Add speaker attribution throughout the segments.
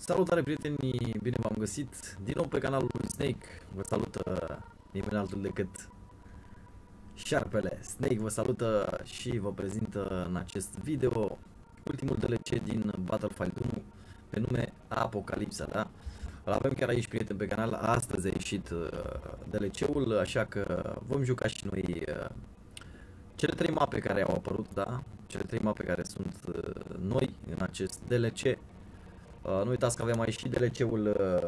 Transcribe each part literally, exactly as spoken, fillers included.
Speaker 1: Salutare prieteni, bine v-am găsit din nou pe canalul lui Snake. Vă salută nimeni altul decât Șarpele. Snake vă salută și vă prezintă în acest video ultimul D L C din Battlefield unu pe nume Apocalipsa, da? Îl avem chiar aici, prieteni, pe canal. Astăzi a ieșit D L C-ul, așa că vom juca și noi cele trei mape care au apărut, da? Cele trei mape care sunt noi în acest D L C. Uh, nu uitați că avem aici și D L C-ul, uh,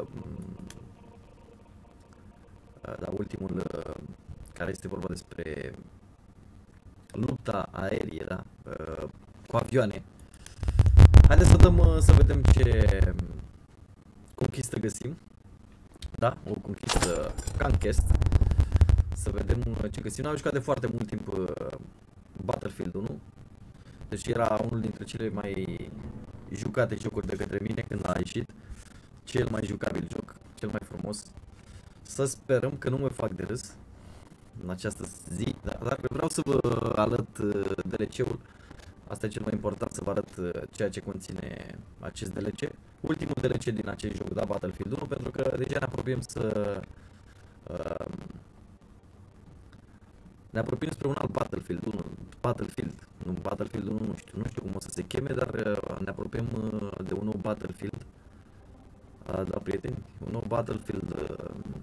Speaker 1: uh, da, ultimul, uh, care este vorba despre lupta aerie, da, uh, cu avioane. Haideți să dăm, uh, să vedem ce conquistă găsim, da, o conquistă Conquest, să vedem ce găsim. N-am jucat de foarte mult timp uh, Battlefield unu, deci era unul dintre cele mai jucate jocuri de către mine când a ieșit, cel mai jucabil joc, cel mai frumos. Să sperăm că nu mă fac de râs în această zi, dar, dar vreau să vă arăt D L C-ul. Asta e cel mai important, să vă arăt ceea ce conține acest D L C, ultimul D L C din acest joc, da, Battlefield unu, pentru că deja ne apropiem să uh, ne apropiem spre un alt Battlefield unu, Battlefield, nu Battlefield unu, nu știu, nu știu cum o să se cheme, dar ne apropiem de un nou Battlefield. Da, prieteni, un nou Battlefield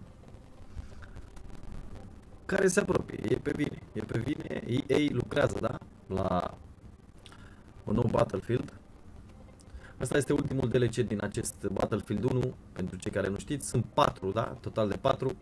Speaker 1: care se apropie, e pe bine, e pe bine. E A lucrează, da, la un nou Battlefield. Asta este ultimul D L C din acest Battlefield unu, pentru cei care nu știți, sunt patru, da, total de patru.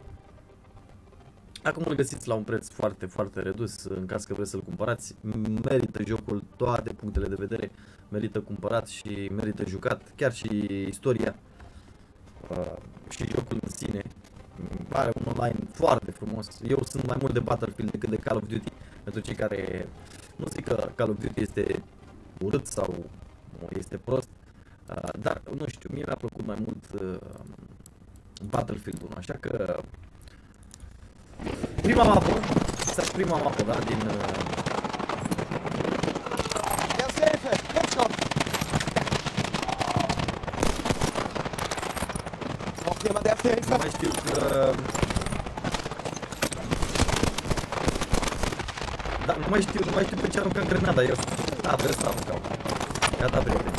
Speaker 1: Acum îl găsiți la un preț foarte, foarte redus, în caz că vreți să-l cumpărați. Merită jocul, toate punctele de vedere, merită cumpărat și merită jucat, chiar și istoria uh, și jocul în sine. Are un online foarte frumos. Eu sunt mai mult de Battlefield decât de Call of Duty, pentru cei care nu zic că Call of Duty este urât sau este prost, uh, dar nu știu, mie mi-a plăcut mai mult uh, Battlefield unu, așa că prima mapă, asta e prima mapă, da, din uh... nu mai știu că... Da, nu mai știu, nu mai știu pe ce aruncam grenada eu. Da, vreau să aruncau. Gata, prieteni.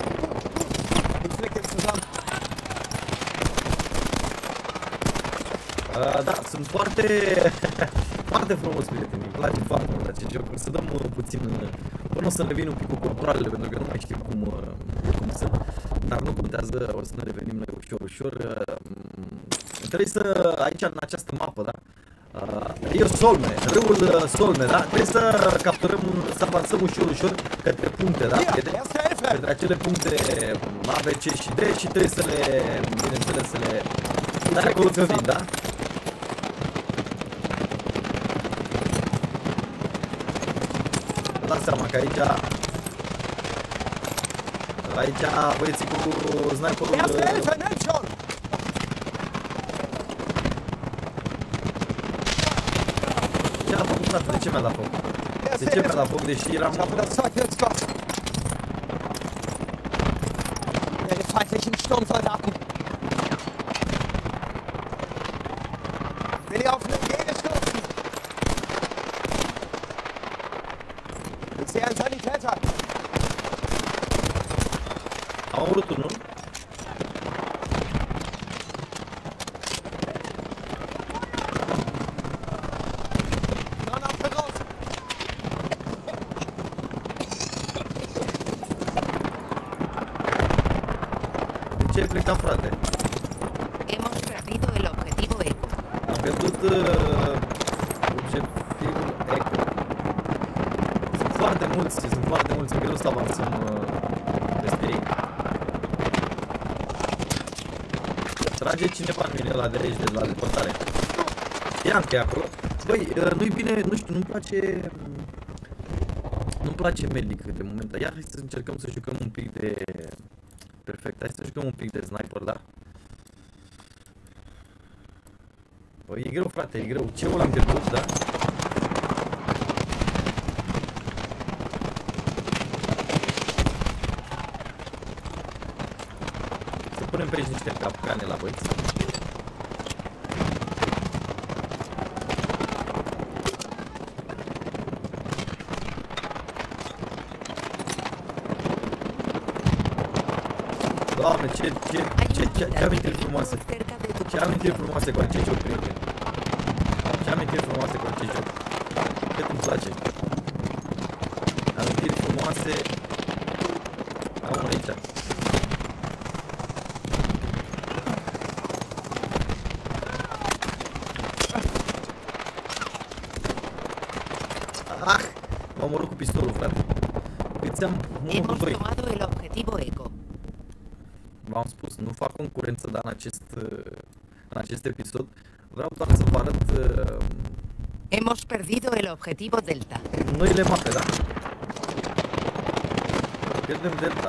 Speaker 1: Uh, da, sunt foarte, foarte frumos, prieteni, îmi place foarte mult acest joc. Să dăm uh, puțin, uh, până o să revin un pic cu controlele, pentru că nu mai știu cum, uh, cum sunt, dar nu contează, o să ne revenim noi ușor, ușor. Uh, trebuie să, aici, în această mapă, da, uh, e Solme, râul uh, Solme, da, trebuie să capturăm, să avansăm ușor, ușor către puncte, da, prieteni, către acele puncte A, B, C și D și trebuie să le, bineînțeles, să le revoluționăm, da? Dați seama că aici aici băieții cu sniperul ce a făcut, frate? De ce mi-a dat foc? De ce mi-a dat foc, deși eram...
Speaker 2: Sturmsoldaten. Will ich auf eine Gene stürzen? Ich sehe einen Sanitäter.
Speaker 1: Am omorât unul. De ce ai plecat, frate?
Speaker 3: Hemos perdido el objetivo Eco.
Speaker 1: Am pierdut uh, obiectivul Eco. Sunt foarte mulți, sunt foarte mulți, e greu să avansăm uh, peste ei. Trage cineva în mine la de aici, de la depărtare. Știam că e acolo. Băi, uh, nu-i bine, nu știu, nu-mi place... Nu-mi place medic de moment. Iar hai să încercăm să jucăm un pic de... Perfect, hai să jucăm un pic de sniper, da? Băi, e greu, frate, e greu. Ce-ul am pierdut, da? punem pe aici niște capcane la băieți. Doamne, ce, ce, ce, ce, ce amintiri frumoase. Ce amintiri frumoase cu acest joc, prieteni. Ce amintiri frumoase cu acest joc. Cât îmi place. Amintiri frumoase. Am aici. Ah! M-am omorât cu pistolul, frate. Îți am unu cu doi.
Speaker 3: tomado el objetivo Eco.
Speaker 1: V-am spus, nu fac concurență, dar în acest, în acest episod vreau doar să vă arăt uh,
Speaker 3: Hemos perdido el objetivo Delta.
Speaker 1: noile mape, da? Pierdem Delta.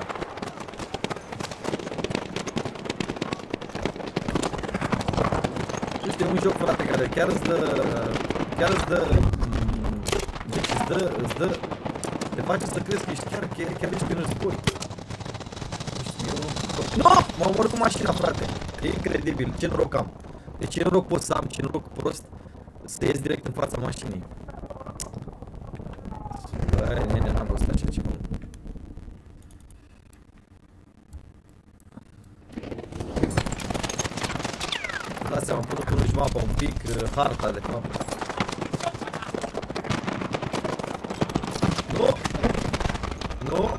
Speaker 1: Este un joc, frate, care chiar îți dă, chiar îți dă, deci îți dă, îți dă, te face să crezi că ești chiar, chiar, chiar ești în război. Nu! M-am omorât cu mașina, frate. E incredibil. Ce noroc am. Deci ce noroc pot să am, ce noroc prost să ies direct în fața mașinii. Băi, nene, n-am văzut așa ceva. Dați seama, până până și mapa un pic, harta de fapt. Nu! Nu!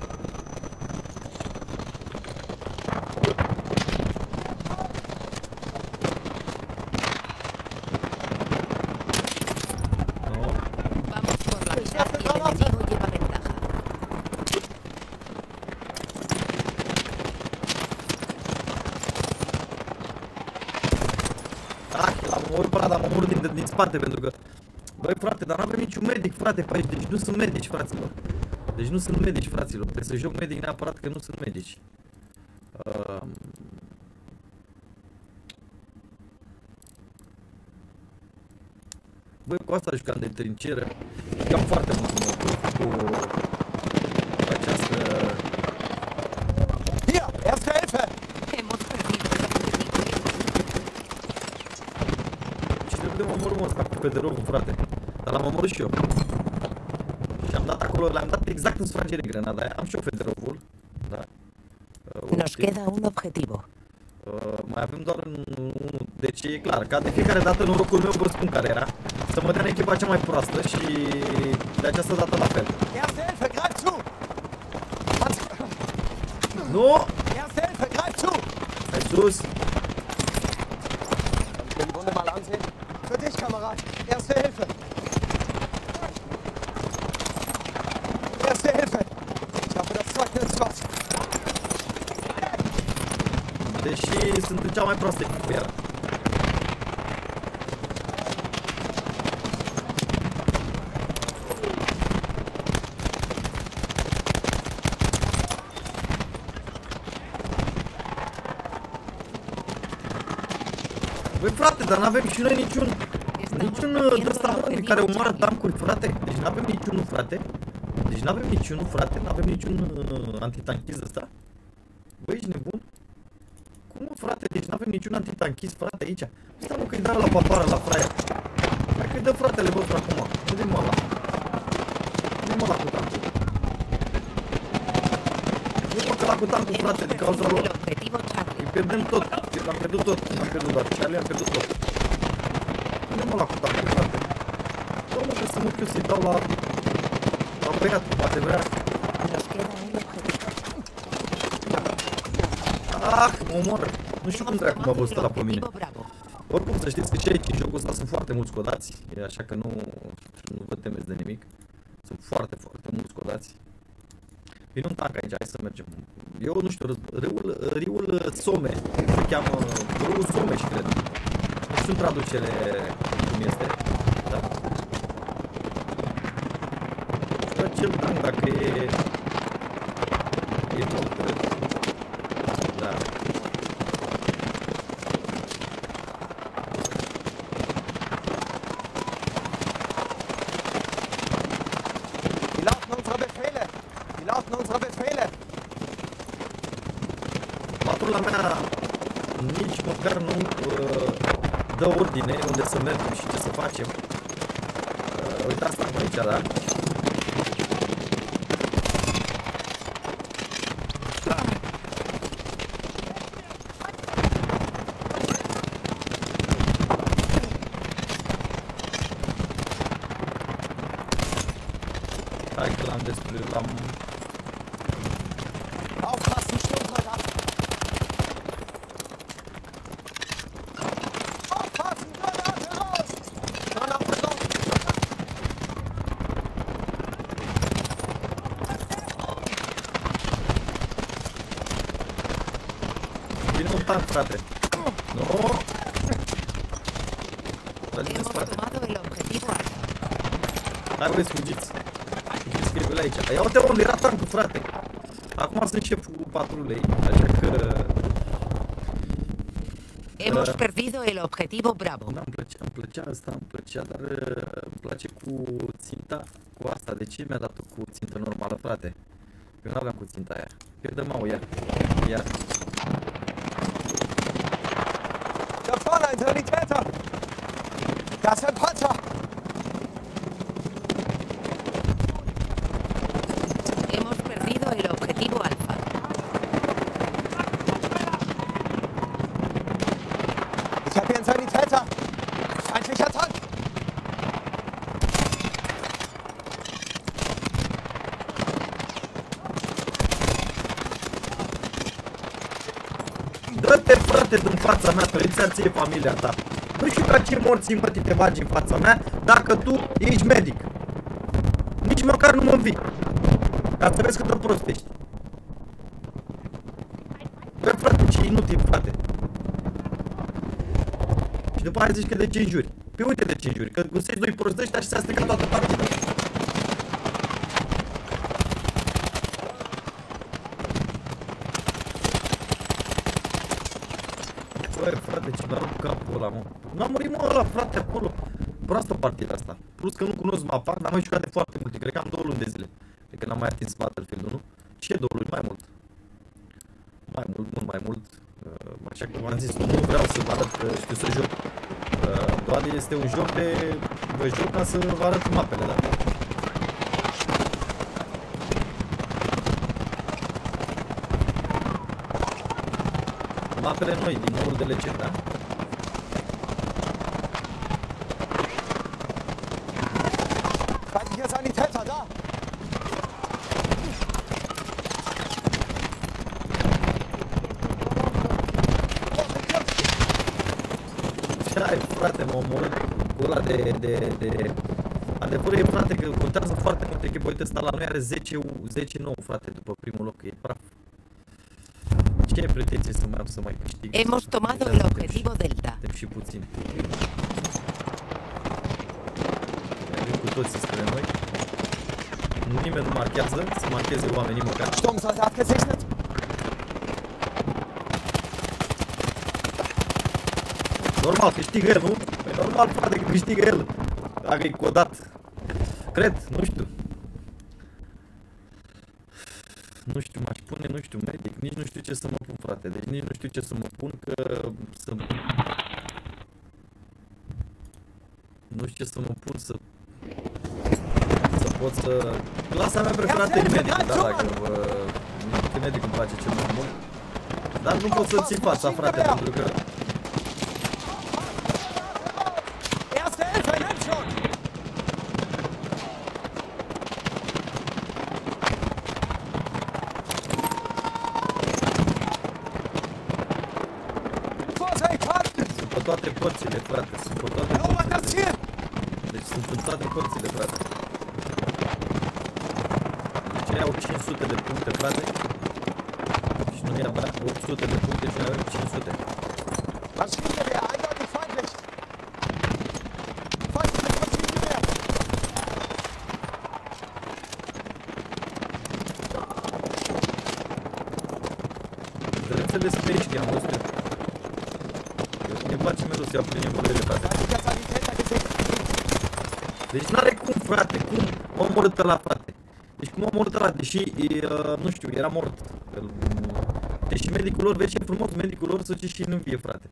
Speaker 1: Din, din spate, pentru că băi, frate, dar n-avem niciun medic, frate, pe aici, deci nu sunt medici, fraților. Deci nu sunt medici, fraților. Trebuie să joc medic neapărat că nu sunt medici. Uh... Băi, cu asta jucam de trinceră. Jucam foarte mult cu, cu această...
Speaker 2: Hier, erste Hilfe!
Speaker 1: De mă omorâm ăsta cu federovul, frate. Dar l-am omorât și eu. Și am dat acolo, l-am dat exact în sfrangere grenada aia. Am și eu federovul. Da. Uh,
Speaker 3: Nos queda un objetivo.
Speaker 1: Uh, mai avem doar unul. Deci e clar, ca de fiecare dată norocul meu, vă spun care era. Să mă dea în echipa cea mai proastă și de această dată la fel.
Speaker 2: Erste Hilfe, greif zu!
Speaker 1: Nu!
Speaker 2: Erste Hilfe, greif zu!
Speaker 1: Hai sus!
Speaker 2: Die Wunde mal ansehen. Für dich, Kamerad. Erste Hilfe. Erste Hilfe. Ich hoffe, das Zeug nützt was.
Speaker 1: Deși sunt în cea mai proastă echipă, iar. Băi, frate, dar n-avem și noi niciun niciun de ăsta care omoară tancuri, frate. Deci n-avem niciunul, frate. Deci n-avem niciunul, frate. N-avem niciun uh, antitanchist ăsta. Băi, ești nebun? Cum, mă, frate? Deci n-avem niciun antitanchist, frate, aici. Stai, mă, că-i dă la papară, la fraia. Hai că-i dă fratele vostru acum. Vedem ăla. Vedem ăla cu tancul. Nu, mă, că la cu tancul, frate, din cauza lor. Îi pierdem tot. L-am pierdut tot. L-am pierdut doar Charlie, am pierdut tot. Vedem ăla cu tancul, frate. Dom'le, că să mă chiu să-i dau la... la băiatul, poate vrea. Ah, mă omoră. Nu știu cum dracu m-a văzut ăla pe mine. Oricum să știți că și aici în jocul ăsta sunt foarte mulți codați, așa că nu, nu vă temeți de nimic. Sunt foarte, foarte mulți codați. Vine un tank aici, hai să mergem. Eu nu știu, râul, râul Some, se cheamă râul Someș, cred. Nu știu în traducere cum este. Da. Știu acel tank dacă e... E tot, cred. Da.
Speaker 2: Die lauten unsere Befehle. Die lauten unsere Befehle.
Speaker 1: patrula mea nici măcar nu uh, dă ordine unde să mergem și ce să facem. Uh, uitați asta aici, da? Hai că l-am destruit, l-am...
Speaker 2: Aufpassen, Sturmfeuer ab! Aufpassen, Granate raus! Granate raus!
Speaker 1: Vine un tank, frate. Nu! Dă-l în
Speaker 3: Hemos
Speaker 1: spate.
Speaker 3: tomado el objetivo Alfa.
Speaker 1: Hai, băi, fugiți. Scrive-l aici. Ia uite unde era tancul, frate. Acum sunt șeful patrulei, așa că...
Speaker 3: Hemos
Speaker 1: Uh.
Speaker 3: perdido el objetivo Bravo.
Speaker 1: Da, îmi plăcea, îmi plăcea asta, îmi plăcea, dar uh, îmi place cu ținta, cu asta. De ce mi-a dat-o cu țintă normală, frate? Eu nu aveam cu ținta aia. Eu dă mau, ia. Ia.
Speaker 2: Da vorne, ein Sanitäter! Da ist ein Panzer!
Speaker 3: Hemos perdido el objetivo Alfa.
Speaker 2: Ich habe hier einen Sanitäter! Feindlicher Tank!
Speaker 1: Dă-te, frate, din fața mea, tăriți ție familia ta. Nu știu ca ce morții mătii te bagi în fața mea dacă tu ești medic. Nici măcar nu mă învii. Ca să vezi cât de prost ești. Bă, frate, ce inutil, frate. Și după aia zici că de ce înjuri. Păi uite de ce înjuri, că găsești doi proști ăștia și s-a stricat toată partida. Băi, frate, ce mi-a rupt capul ăla, mă. N-a murit, mă, ăla, frate, acolo. Proastă partida asta. Plus că nu cunosc mapa, dar am mai jucat de foarte multe. Cred că am două luni de zile. Cred că n-am mai atins Battlefield-ul, nu? Ce două luni? Mai mult. Mai mult, mult mai mult. Uh, așa că v-am zis, nu vreau să vă arăt că știu să joc. Uh, doar este un joc de... Vă joc ca să vă arăt mapele, da? Mapele noi, din nou de legend, da?
Speaker 2: Feindlicher Sanitäter, da!
Speaker 1: Ce ai, frate, m-a omorât cu ăla de, de, de... Adevărul e, frate, că contează foarte mult echipă. Uite, ăsta la noi are zece nouă, frate, după primul loc, e praf. Ce ai pretenție să mai am să mai câștig?
Speaker 3: Hemos tomado el objetivo Delta.
Speaker 1: Suntem și puțin. Mergem cu toții spre noi. Nimeni nu marchează, să marcheze oamenii măcar.
Speaker 2: Sturmsoldat gesichtet!
Speaker 1: Normal, câștigă el, nu? Păi normal, frate, că câștigă el. Dacă e codat. Cred, nu știu. Nu știu, m-aș pune, nu știu, medic, nici nu știu ce să mă pun, frate. Deci nici nu știu ce să mă pun, că să... Nu știu ce să mă pun, să... Să pot să... Clasa mea preferată e medic, da, dacă vă... Că medic îmi place cel mai mult. Dar nu pot să țin fața, frate, pentru că...
Speaker 2: Erste Hilfe, nimm schon! Vorsicht, halt!
Speaker 1: Sunt pe toate părțile, frate, sunt pe toate
Speaker 2: Erobert das
Speaker 1: părțile.
Speaker 2: Ziel!
Speaker 1: Deci sunt în toate părțile, frate. Deci ei au cinci sute de puncte, frate. Și noi abia opt sute de puncte și noi avem cinci sute.
Speaker 2: Maschinengewehr, eindeutig feindlich! Feindliches Maschinengewehr!
Speaker 1: Înțeles pe aici, am văzut eu. Ne place mereu să iau prin evolurile, frate.
Speaker 2: Feindlicher Sanitäter gesichtet!
Speaker 1: Deci n-are cum, frate, cum m-a omorât ăla, frate. Deci cum m-a omorât ăla, deși, e, uh, nu știu, era mort. Deci și medicul lor, vezi ce frumos, medicul lor se duce și nu vie, frate.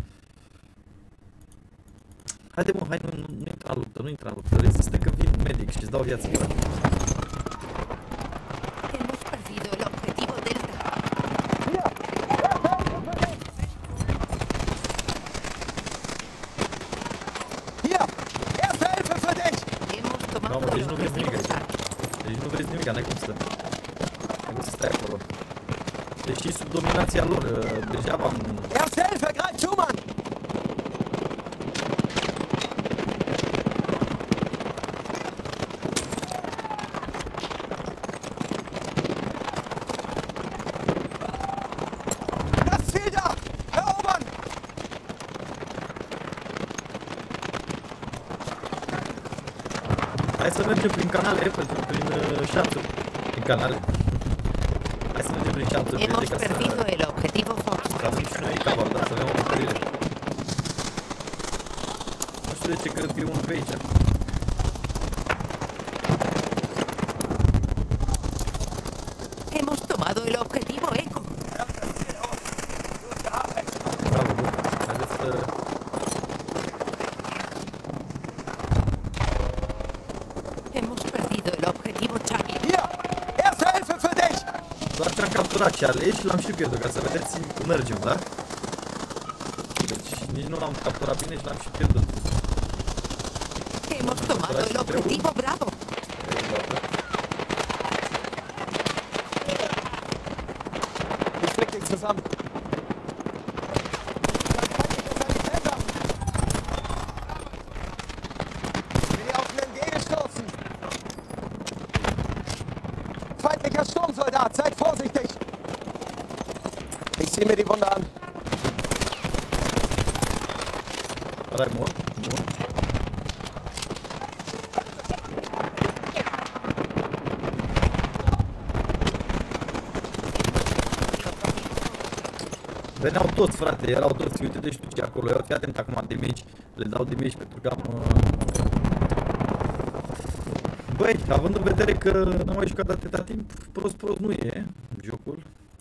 Speaker 1: Haide mă, hai, nu, nu, nu intra în luptă, nu intra în luptă, rezistă că vin medic și îți dau viață, frate.
Speaker 3: Hemos perdido el objetivo Delta.
Speaker 2: Hier! Erste Hilfe für dich!
Speaker 3: Hemos tomado
Speaker 1: Mamă, deci
Speaker 3: el
Speaker 1: nu vezi
Speaker 3: objetivo
Speaker 1: nimic aici.
Speaker 3: Delta.
Speaker 1: Deci nu vezi nimic, n-ai cum să... N-ai cum să stai acolo. Deși sub dominația lor, degeaba am...
Speaker 2: Erste Hilfe, greif zu, Mann! Das Ziel da! Erobern!
Speaker 1: Hai să mergem prin canale, pentru prin uh, șanțuri. Prin canale. Hai să mergem prin șanțuri,
Speaker 3: Hemos
Speaker 1: prieteni, ca
Speaker 3: perdido
Speaker 1: să...
Speaker 3: el objetivo Fox.
Speaker 1: Să avem și noi cover, da? Să avem o bucările. Nu știu de ce cred că e unul pe aici.
Speaker 3: Hemos tomado el objetivo Eco.
Speaker 1: Bravo, bun. Haideți să...
Speaker 3: Hemos perdido el objetivo Charlie.
Speaker 2: Hier! Erste Hilfe für dich!
Speaker 1: Doar ce am capturat Charlie și l-am și pierdut, ca să vedeți cum mergem, da? Deci nici nu l-am capturat bine și l-am și pierdut.
Speaker 3: Hemos tomado el objetivo Bravo.
Speaker 2: Ich flick dich zusammen. Bin auf den M G gestoßen. Feindlicher Sturmsoldat, seid vorsichtig. Ich zieh mir die Wunde an.
Speaker 1: Ăla-i mor. Bun. Veneau toți, frate, erau toți, uite-te și tu ce acolo, eu fii atent acum de mici, le dau de mici pentru că am... uh, Băi, având în vedere că n-am mai jucat de atâta timp, prost, prost nu e jocul.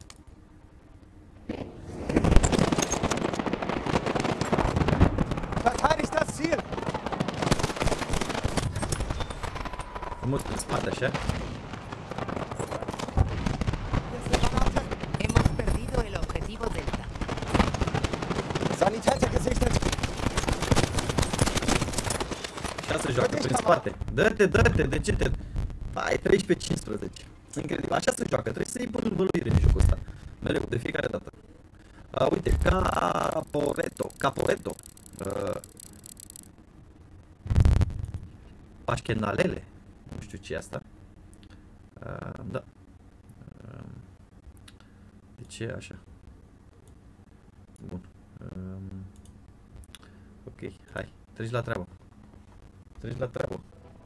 Speaker 2: Verteidigt das Ziel.
Speaker 1: Frumos prin spate, așa.
Speaker 3: Hemos perdido el objetivo Delta.
Speaker 2: Sanitäter gesichtet.
Speaker 1: Așa se joacă, prin spate. Dă-te, dă-te, de ce te... Hai, treisprezece cincisprezece. Incredibil. Așa se joacă, trebuie să iei până în băluire în jocul ăsta. Mereu, de fiecare dată. Uh, uite, Caporetto, Caporetto. Uh, Pașchenalele. Nu știu ce e asta. Uh, da. Uh, de ce e așa? Bun. Um, ok, hai, treci la treabă. Treci la treabă.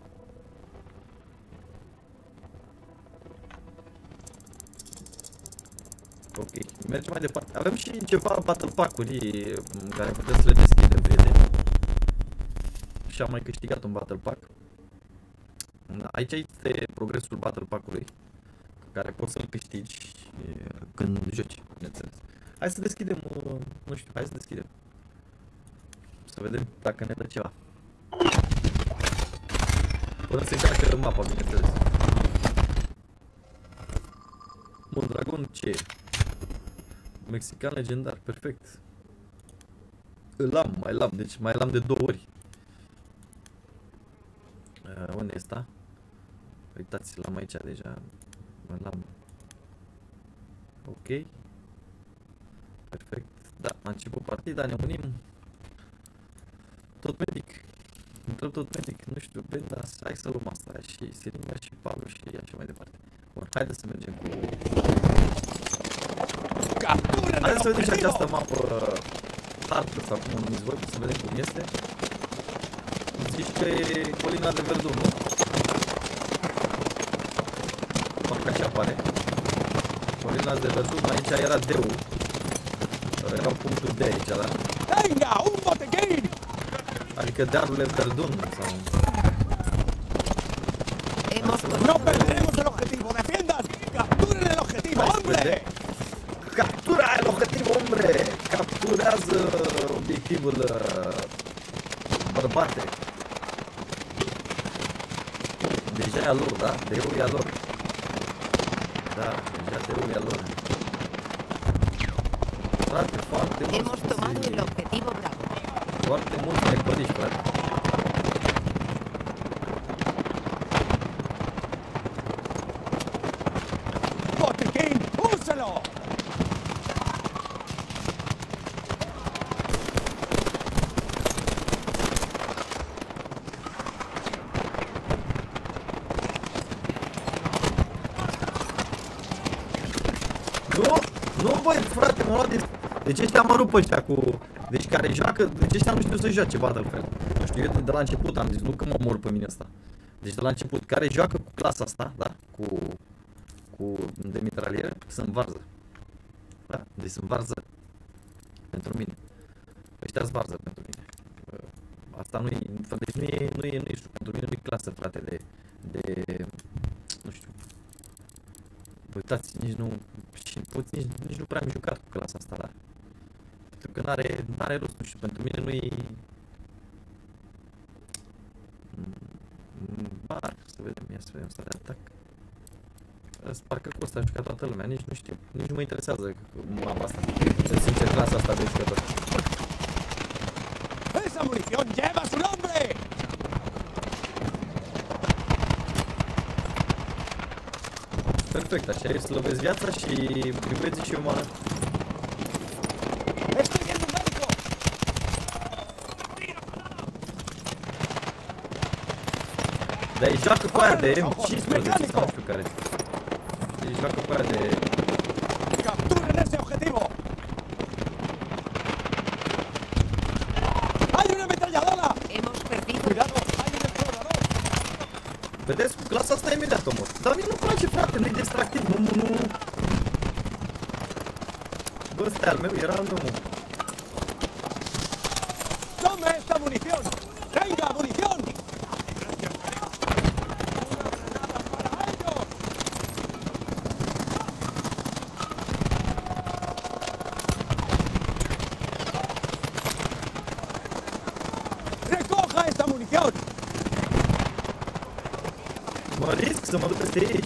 Speaker 1: Ok, mergem mai departe. Avem și ceva battle pack-uri care putem să le deschidem, prieteni. Și am mai câștigat un battle pack. Aici este progresul battle pack-ului, care poți să-l câștigi când joci, bineînțeles. Hai să deschidem, nu știu, hai să deschidem. Să vedem dacă ne dă ceva. Până se încarcă mapa, bineînțeles. Mondragon, ce e? Mexican legendar, perfect. Îl am, mai l-am, deci mai l-am de două ori. Uh, unde este? Uitați, l-am aici deja. L-am. Ok. Perfect. Da, a început partida, ne unim. Tot medic. Intrăm tot medic, nu știu, benda, hai să luăm asta și siringa și Pablo și așa mai departe. Bun, haide să mergem cu... Haideți să vedem și această mapă hartă sau cum o numiți voi, să vedem cum este. Zici că e colina de Verdun, nu? Parcă așa apare. Colina de Verdun, aici era D-ul. Era punctul D aici, da?
Speaker 2: Venga, un botellín.
Speaker 1: Adică dealurile Verdun sau...
Speaker 3: Hemos
Speaker 2: No
Speaker 3: tomado el
Speaker 2: perderemos el objetivo. Defiendan. Capturen el objetivo, hombre.
Speaker 1: Capturen vizează obiectivul uh, bărbate. Deja e a lor, da? De eu e a lor. Da, deja de eu e a lor. Frate, foarte mulți.
Speaker 3: Hemos tomado el objetivo Bravo.
Speaker 1: Foarte mulți necoliști, frate.
Speaker 2: Botiquín, úsalo.
Speaker 1: Nu, nu, băi, frate, mă luat din... Deci ăștia mă rup ăștia cu... Deci care joacă, deci ăștia nu știu să joace Battlefield. Nu știu, eu de la început am zis, nu că mă omor pe mine asta. Deci de la început, care joacă cu clasa asta, da, cu... Cu de mitraliere, sunt varză. Da, deci sunt varză pentru mine. Ăștia-s varză pentru mine. Asta nu e, deci nu e, nu e, nu e, pentru mine nu e clasă, frate, de... de... Nu știu. Uitați, nici nu, și puți, nici, nici nu prea am jucat cu clasa asta, da? Pentru că n-are, n-are rost, nu știu, pentru mine nu e... Bar, să vedem, ia să vedem, asta de atac. Parcă cu asta a jucat toată lumea, nici nu știu, nici nu mă interesează mapa asta, sincer, clasa asta de jucător.
Speaker 2: Esa munición lleva su nombre.
Speaker 1: Perfect, așa e, slăvesc viața și priveți și umană.
Speaker 2: Estoy viendo un médico.
Speaker 1: Dar îi joacă cu aia de M cincisprezece sau nu știu care. Îi joacă cu aia de...
Speaker 2: Capturen ese objetivo. Hay una ametralladora.
Speaker 3: Hemos perdido.
Speaker 2: Cuidado, hay un explorador.
Speaker 1: Vedeți, cu clasa asta imediat omor. Dar mie nu-mi place, frate, nu-i distractiv, nu, nu, nu. Bă, ăsta al meu, era al meu.
Speaker 2: Tome esta munición. Tenga munición. Recoja esta munición.
Speaker 1: Mă risc să mă duc peste aici.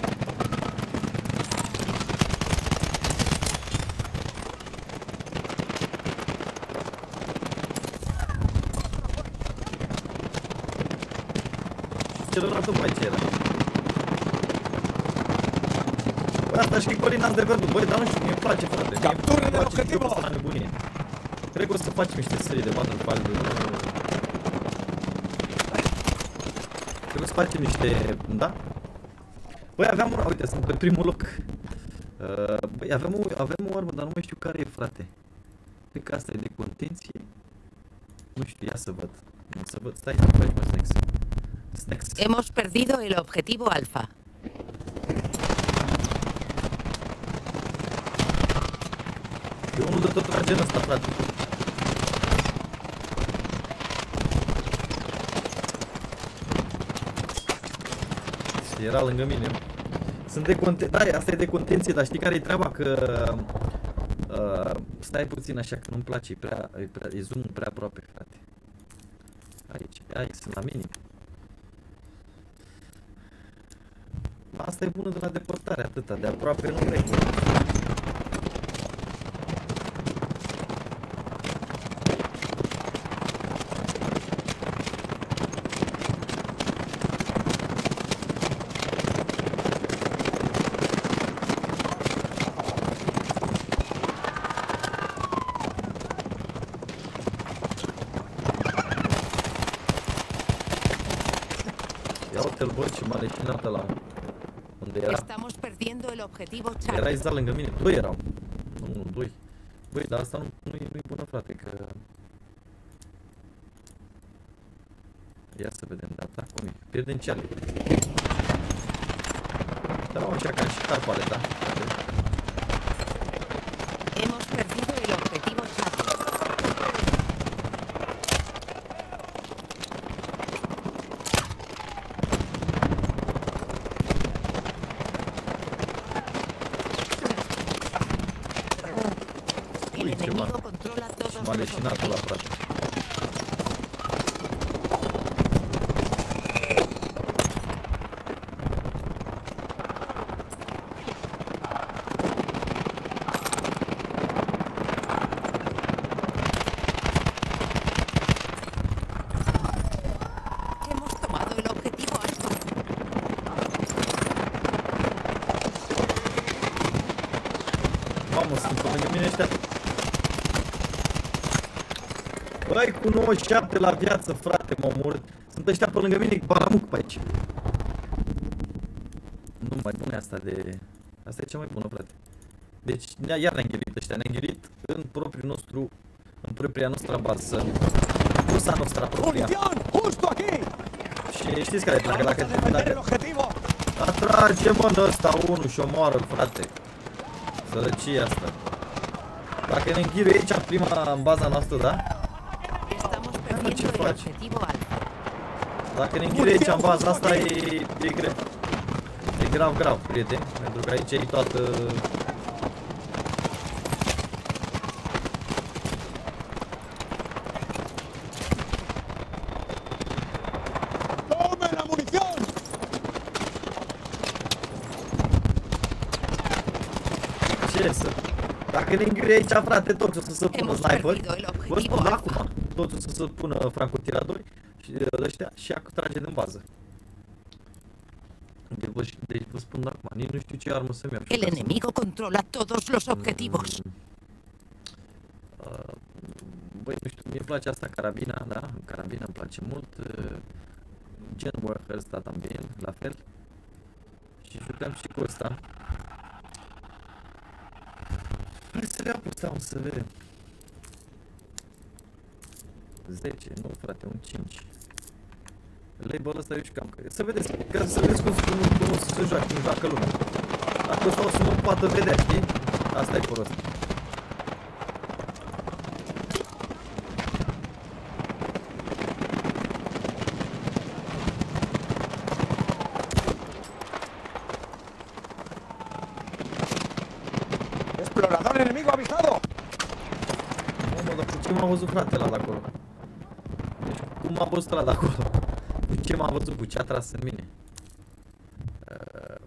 Speaker 1: Celălalt nu mai ce era. Băi, asta și Corina de Verdu, băi, dar nu știu, mie îmi place, frate. Mie
Speaker 2: Capturile
Speaker 1: îmi place
Speaker 2: obiectivul.
Speaker 1: jocul ăsta la nebunie. Cred că o să facem niște serii de Battlefield. Trebuie să facem niște... Da? Băi, aveam un... Uite, sunt pe primul loc. Uh, băi, avem o, avem o armă, dar nu mai știu care e, frate. Cred că asta e de contenție. Nu știu, ia să văd. Nu să văd. Stai, să faci, mă, Snacks. Snacks.
Speaker 3: Hemos perdido el objetivo Alfa.
Speaker 1: E unul de tot la genul ăsta, frate. Și era lângă mine. Sunt de contenție, da, asta e de contenție, dar știi care e treaba? Că uh, stai puțin așa, că nu-mi place, e prea, e, prea, e zoom prea aproape, frate. Aici, aici, sunt la minim. Asta e bună de la depărtare, atâta, de aproape nu vrei. Ia uite-l, bă, ce m-a leșinat ăla. Unde era?
Speaker 3: Estamos perdiendo el objetivo
Speaker 1: Era
Speaker 3: Charlie.
Speaker 1: exact lângă mine. Doi erau. Nu, nu, doi. Băi, dar asta nu, nu, e, nu e bună, frate, că... Ia să vedem de atac cum e. Pierdem Charlie. Da, așa ca și carpale, da.
Speaker 3: Hemos perdido el objetivo Charlie. El
Speaker 1: Ui, ceva.
Speaker 3: enemigo controla todos
Speaker 1: Și m-a
Speaker 3: los
Speaker 1: leșinat ăla,
Speaker 3: objetivos.
Speaker 1: frate.
Speaker 3: Hemos tomado el objetivo alfa.
Speaker 1: Mamă, sunt pe lângă mine ăștia. Băi, cu nouăzeci și șapte la viață, frate, m-au omorât. Sunt ăștia pe lângă mine, baramuc pe aici. Nu mai bune asta de... Asta e cea mai bună, frate. Deci, ne iar ne-a înghelit ăștia, ne-a înghelit în propriul nostru, în propria noastră bază. Usa noastră propria.
Speaker 2: ¡Munición! ¡Justo aquí!
Speaker 1: Și știți care e placa?
Speaker 2: ¡Vamos a
Speaker 1: Dacă,
Speaker 2: defender el
Speaker 1: dacă
Speaker 2: objetivo!
Speaker 1: atrage, mă, de ăsta unul și omoară, frate. Sărăcie asta. Dacă ne înghire aici, în prima, în baza noastră, da?
Speaker 3: Estamos
Speaker 1: ce
Speaker 3: perdiendo el
Speaker 1: faci?
Speaker 3: objetivo alfa.
Speaker 1: Dacă ne înghire aici, în baza asta, e, e greu. E grav, grav, prieteni. Pentru că aici e toată...
Speaker 2: ¡Tome la munición!
Speaker 1: Ce să... Dacă ne înghire aici, frate, toți o să se pună
Speaker 3: Hemos
Speaker 1: sniper.
Speaker 3: perdido el
Speaker 1: Vă
Speaker 3: objetivo
Speaker 1: spun
Speaker 3: alfa.
Speaker 1: acum, toți o să se pună francotiratori și ăștia și ia trage din bază. Deci vă, deci vă spun acum, nici nu știu ce armă să-mi iau.
Speaker 3: El enemigo controla todos los objetivos.
Speaker 1: Uh, Băi, nu știu, mie îmi place asta, carabina, da? Carabina îmi place mult. uh, Gen Warfare ăsta también, la fel. Și jucam și cu ăsta. Hai să le iau pe ăsta, o să vedem. zece, nu frate, un cinci. Label ăsta eu jucam. Să vedeți, ca să vedeți cum, cum, cum se joacă, cum joacă lumea. Dacă ăsta o să mă poată vedea, știi? Asta e pe rost.
Speaker 2: ¡Explorador enemigo avistado!
Speaker 1: Mamă, dar cu ce m-a văzut fratele ăla de acolo? Deci cum m-a văzut ăla de acolo? Cu ce m-a văzut? Cu ce a tras în mine? Uh...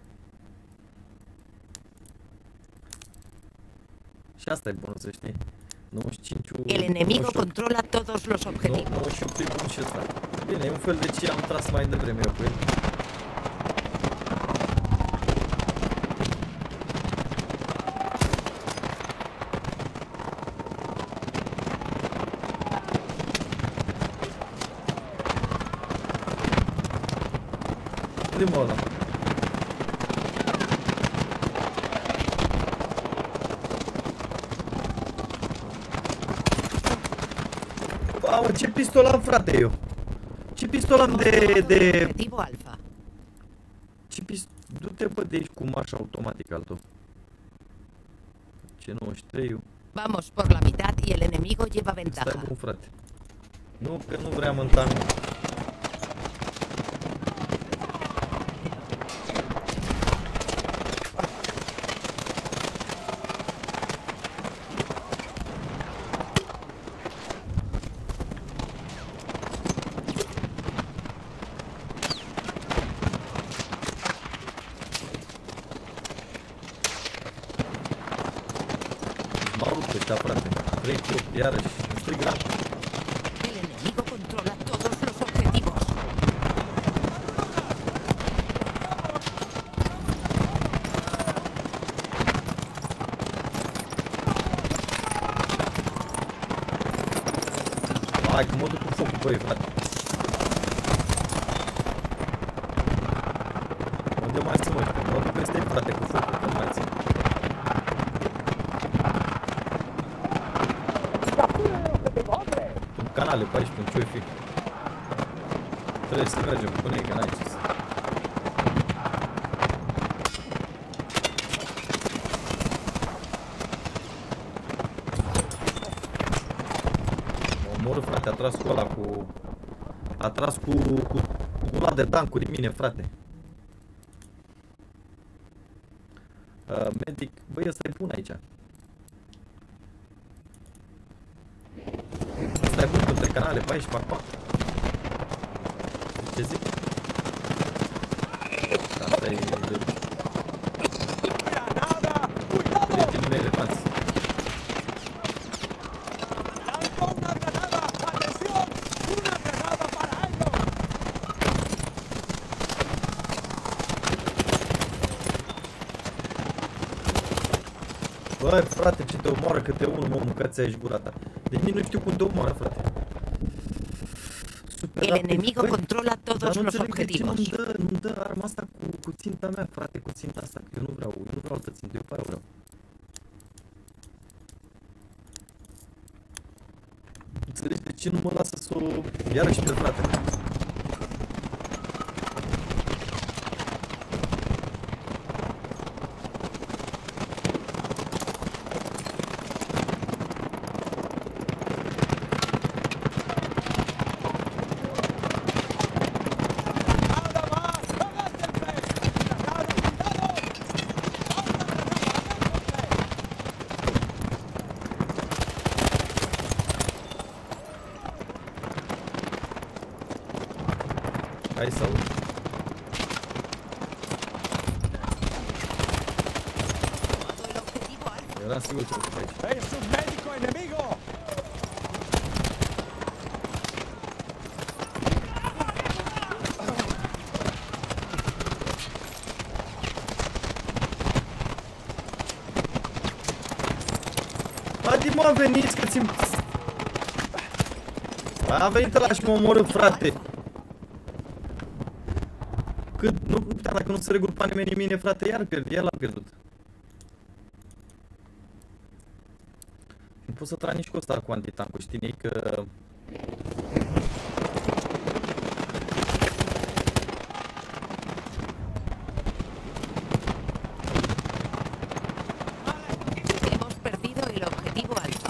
Speaker 1: Și asta e bun, să știi. nouăzeci și cinci.
Speaker 3: El enemigo controla todos los objetivos.
Speaker 1: nouăzeci și opt e bun și ăsta. Bine, e un fel de ce am tras mai devreme eu cu el. Unde mă ăla? Mamă, ce pistol am, frate, eu? Ce pistol am de... de...
Speaker 3: Objetivo alfa.
Speaker 1: Ce pistol... Du-te, bă, de aici cu marș automatic al tău. Ce nouăzeci și trei.
Speaker 3: Vamos por la mitad y el enemigo lleva
Speaker 1: Stai
Speaker 3: ventaja.
Speaker 1: bun, frate. Nu, că nu vreau în tank. M-au rupt ăștia, frate. trei opt, iarăși. Stai grav.
Speaker 3: El enemigo controla todos los objetivos.
Speaker 1: Hai, că mă duc cu focul, băi, frate. Unde mai sunt, mă? Mă duc peste ei, frate, cu focul, că nu mai țin. În canale pe aici, pe ce-o fi. Trebuie să mergem până ei, că n-ai ce să... Mă omoră, frate, a tras cu ăla, cu... A tras cu... cu... cu ăla de tancuri în mine, frate. Uh, medic, băi, ăsta e bun aici. canale pe aici, pe acolo. Ce zic? Asta e de... Prietenii mei elefanți. Băi, frate, ce te omoară câte unul, mă, mâncați aici gura ta. Deci nici nu știu cum te omoară, frate. Super
Speaker 3: El
Speaker 1: rapid.
Speaker 3: enemigo
Speaker 1: Băi,
Speaker 3: controla
Speaker 1: dar
Speaker 3: todos
Speaker 1: nu
Speaker 3: los
Speaker 1: înțeleg de ce
Speaker 3: objetivos.
Speaker 1: nu-mi dă, nu-mi dă arma asta cu, cu ținta mea, frate, cu ținta asta, că eu nu vreau, eu nu vreau să țintă, eu pare vreau. Înțelegi de ce nu mă lasă să o... Iarăși pe frate. Hai să aud. Eram sigur că o să aici.
Speaker 2: ¡Es un médico enemigo!
Speaker 1: Hadi mă, veniți că ți-mi... A venit ăla și mă omorâ, frate. Cât, nu, nu putea, dacă nu se regrupa nimeni în mine, frate, iar pierd, el a pierdut. Nu pot să trag nici cu ăsta cu antitancul, știi, ei că...
Speaker 3: Hemos perdido el objetivo alto.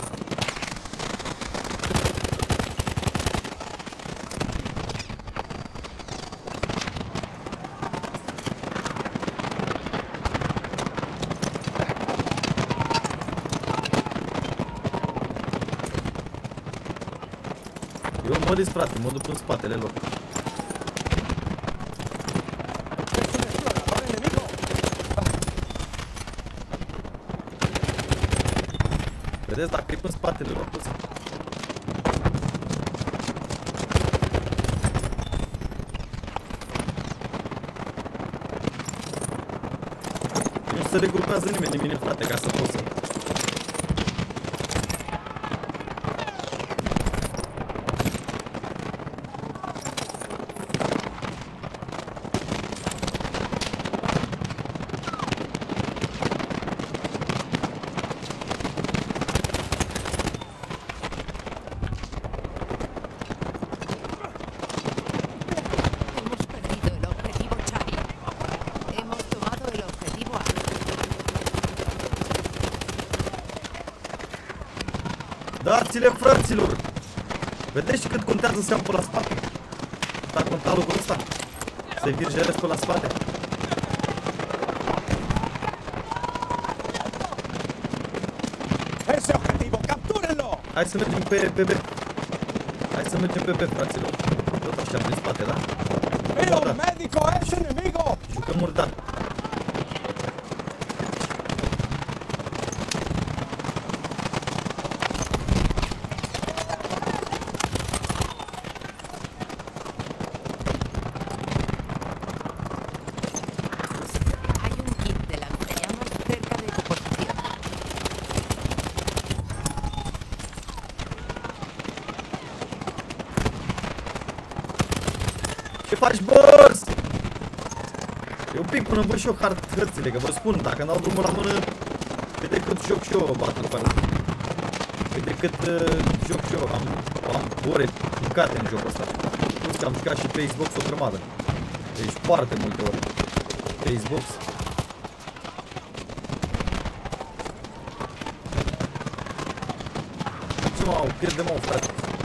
Speaker 1: Eu mă dis, frate, mă duc în spatele lor. Vedeți, dacă e în spatele lor, pus. Nu se regrupează nimeni de mine, frate, ca să pot să...
Speaker 3: Hemos perdido el objetivo Charlie. Hemos tomado el objetivo A.
Speaker 1: Dați-le, fraților! Vedeți cât contează să iau pe la spate? Dar conta lucrul ăsta? Să-i virgerez pe la spate?
Speaker 2: ¡Ese objetivo! ¡Captúrenlo!
Speaker 1: Hai să mergem pe, pe B. Hai să mergem pe B, fraților. Tot așa prin spate, da?
Speaker 2: ¡Mira,
Speaker 1: Murdat.
Speaker 2: un médico es enemigo!
Speaker 1: Jucăm murdat.
Speaker 3: Hay un kit de lanzallamas cerca de tu posición.
Speaker 1: Ce faci, boss? E un pic până văd și eu hard hărțile, că vă spun, dacă n-au drumul la mână, cât de cât joc și eu Battlefield. Cât de cât uh, joc și eu, am, am ore bucate în jocul ăsta. Plus că am jucat și pe Xbox o grămadă. Deci foarte multe ori pe Xbox. Ce mă, pierdem mă, frate.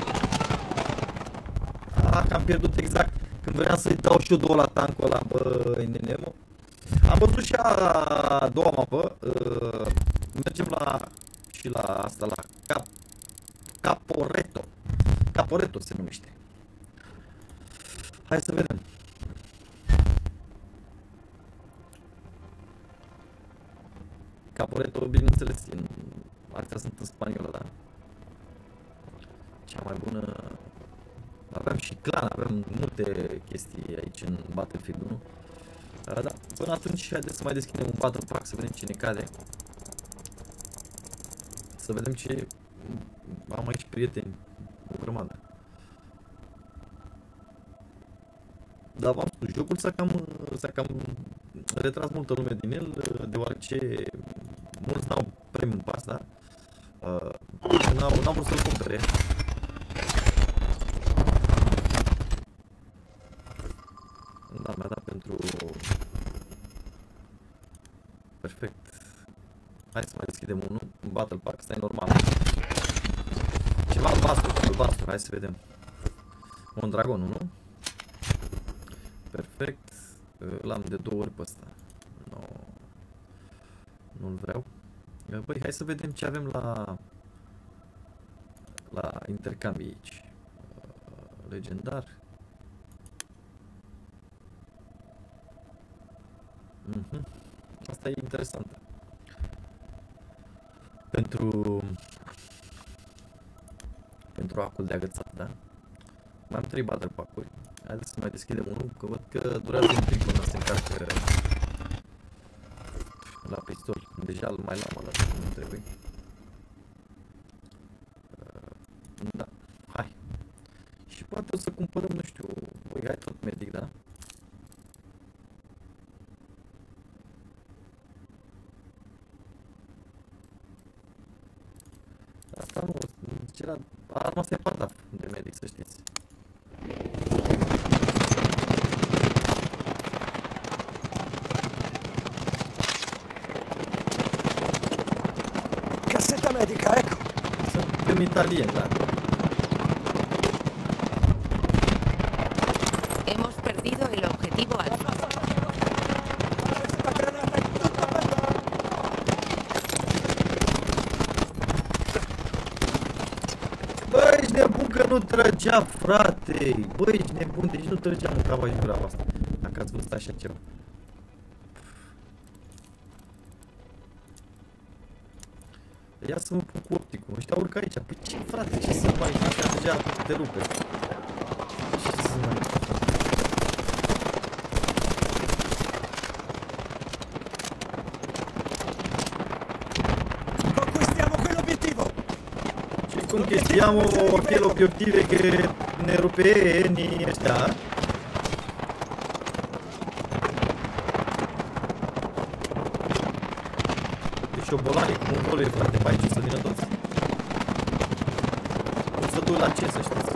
Speaker 1: Ah, că am pierdut exact când vreau să-i dau și eu două la tancul ăla, băi, nene, mă. Am văzut și a doua mapă, uh, mergem la, și la asta, la Cap, Caporetto. Caporetto tot se numește. Hai să vedem. Caporeto, bineînțeles, în, astea sunt în spaniolă, da? Cea mai bună... Aveam și clan, aveam multe chestii aici în Battlefield unu. Uh, da, până atunci, haideți să mai deschidem un battle pack, să vedem ce ne cade. Să vedem ce... Am aici prieteni, o grămadă. Dar v-am spus, jocul s-a cam, s-a cam retras multă lume din el, deoarece mulți n-au premium pass, da? Uh, n-au, n-au vrut să-l cumpere. Da, mi-a dat pentru... Perfect. Hai să mai deschidem unul, un battle pack, ăsta e normal. Ceva albastru, albastru, hai să vedem. Un dragon, nu? Perfect. L-am de două ori pe ăsta. No. Nu-l vreau. Băi, hai să vedem ce avem la... La intercambii aici. Legendar. Mm-hmm. Asta e interesant. Pentru... Pentru acul de agățat, da? Mai am trei battle pack-uri. Haideți să mai deschidem unul, că văd că durează un pic până se încarcă la pistol. Deja îl mai l-am ăla, nu trebuie. Da, hai. Și poate o să cumpărăm, nu știu, băi, hai tot medic, da? Asta nu, era, arma asta e pata de medic, să știți.
Speaker 2: Cassetta medica, ecco.
Speaker 1: Suntem italieni, da?
Speaker 3: Hemos perdido el objetivo alfa.
Speaker 1: Băi, ești nebun că nu trăgea, frate! Băi, ești nebun, deci nu trăgea în cava și grava asta. Dacă ați văzut așa ceva. Ia să mă pun cu opticul. Ăștia urcă aici. Păi ce, frate, ce să mai faci? Așa deja te rupe. Ce să mai...
Speaker 2: Conquistiamo quell'obiettivo.
Speaker 1: Ci conquistiamo quel obiettivo che ne rupenii ăștia. Șobolanii cu mongolii, frate, pe aici o să vină toți. O să duc la ce, să știți.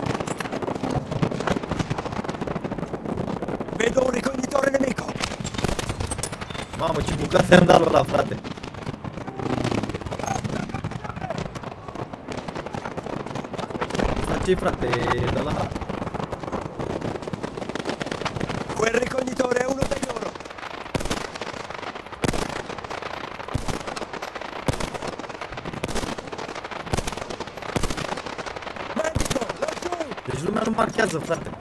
Speaker 2: Vedo un ricognitore nemico.
Speaker 1: Mamă, ce bucate am dat ăla, frate. Asta ce-i, frate, de la...
Speaker 2: Quel ricognitore è uno dei loro. Medico, laggiù.
Speaker 1: Deci lumea nu marchează, frate.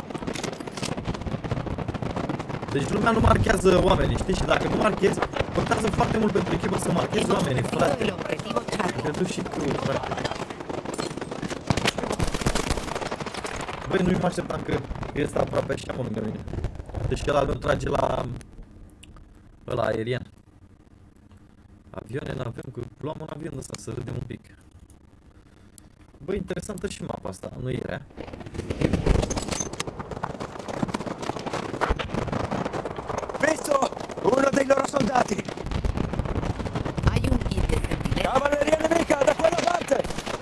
Speaker 1: Deci lumea nu marchează oamenii, știi? Și dacă nu marchezi, contează foarte mult pentru echipă să marchezi oamenii, frate.
Speaker 3: El objetivo Charlie.
Speaker 1: Te duci și tu, frate. Băi, nu-i mă așteptam că este aproape așa mă lângă mine. Deci că ăla meu trage la... ăla aerian. Avioane n-avem, că luam un avion ăsta să râdem un pic. Băi, interesantă și mapa asta, nu e rea.
Speaker 2: Visto uno dei loro soldati.
Speaker 3: Hay un kit de centinela.
Speaker 2: Cavalleria nemica da quella parte.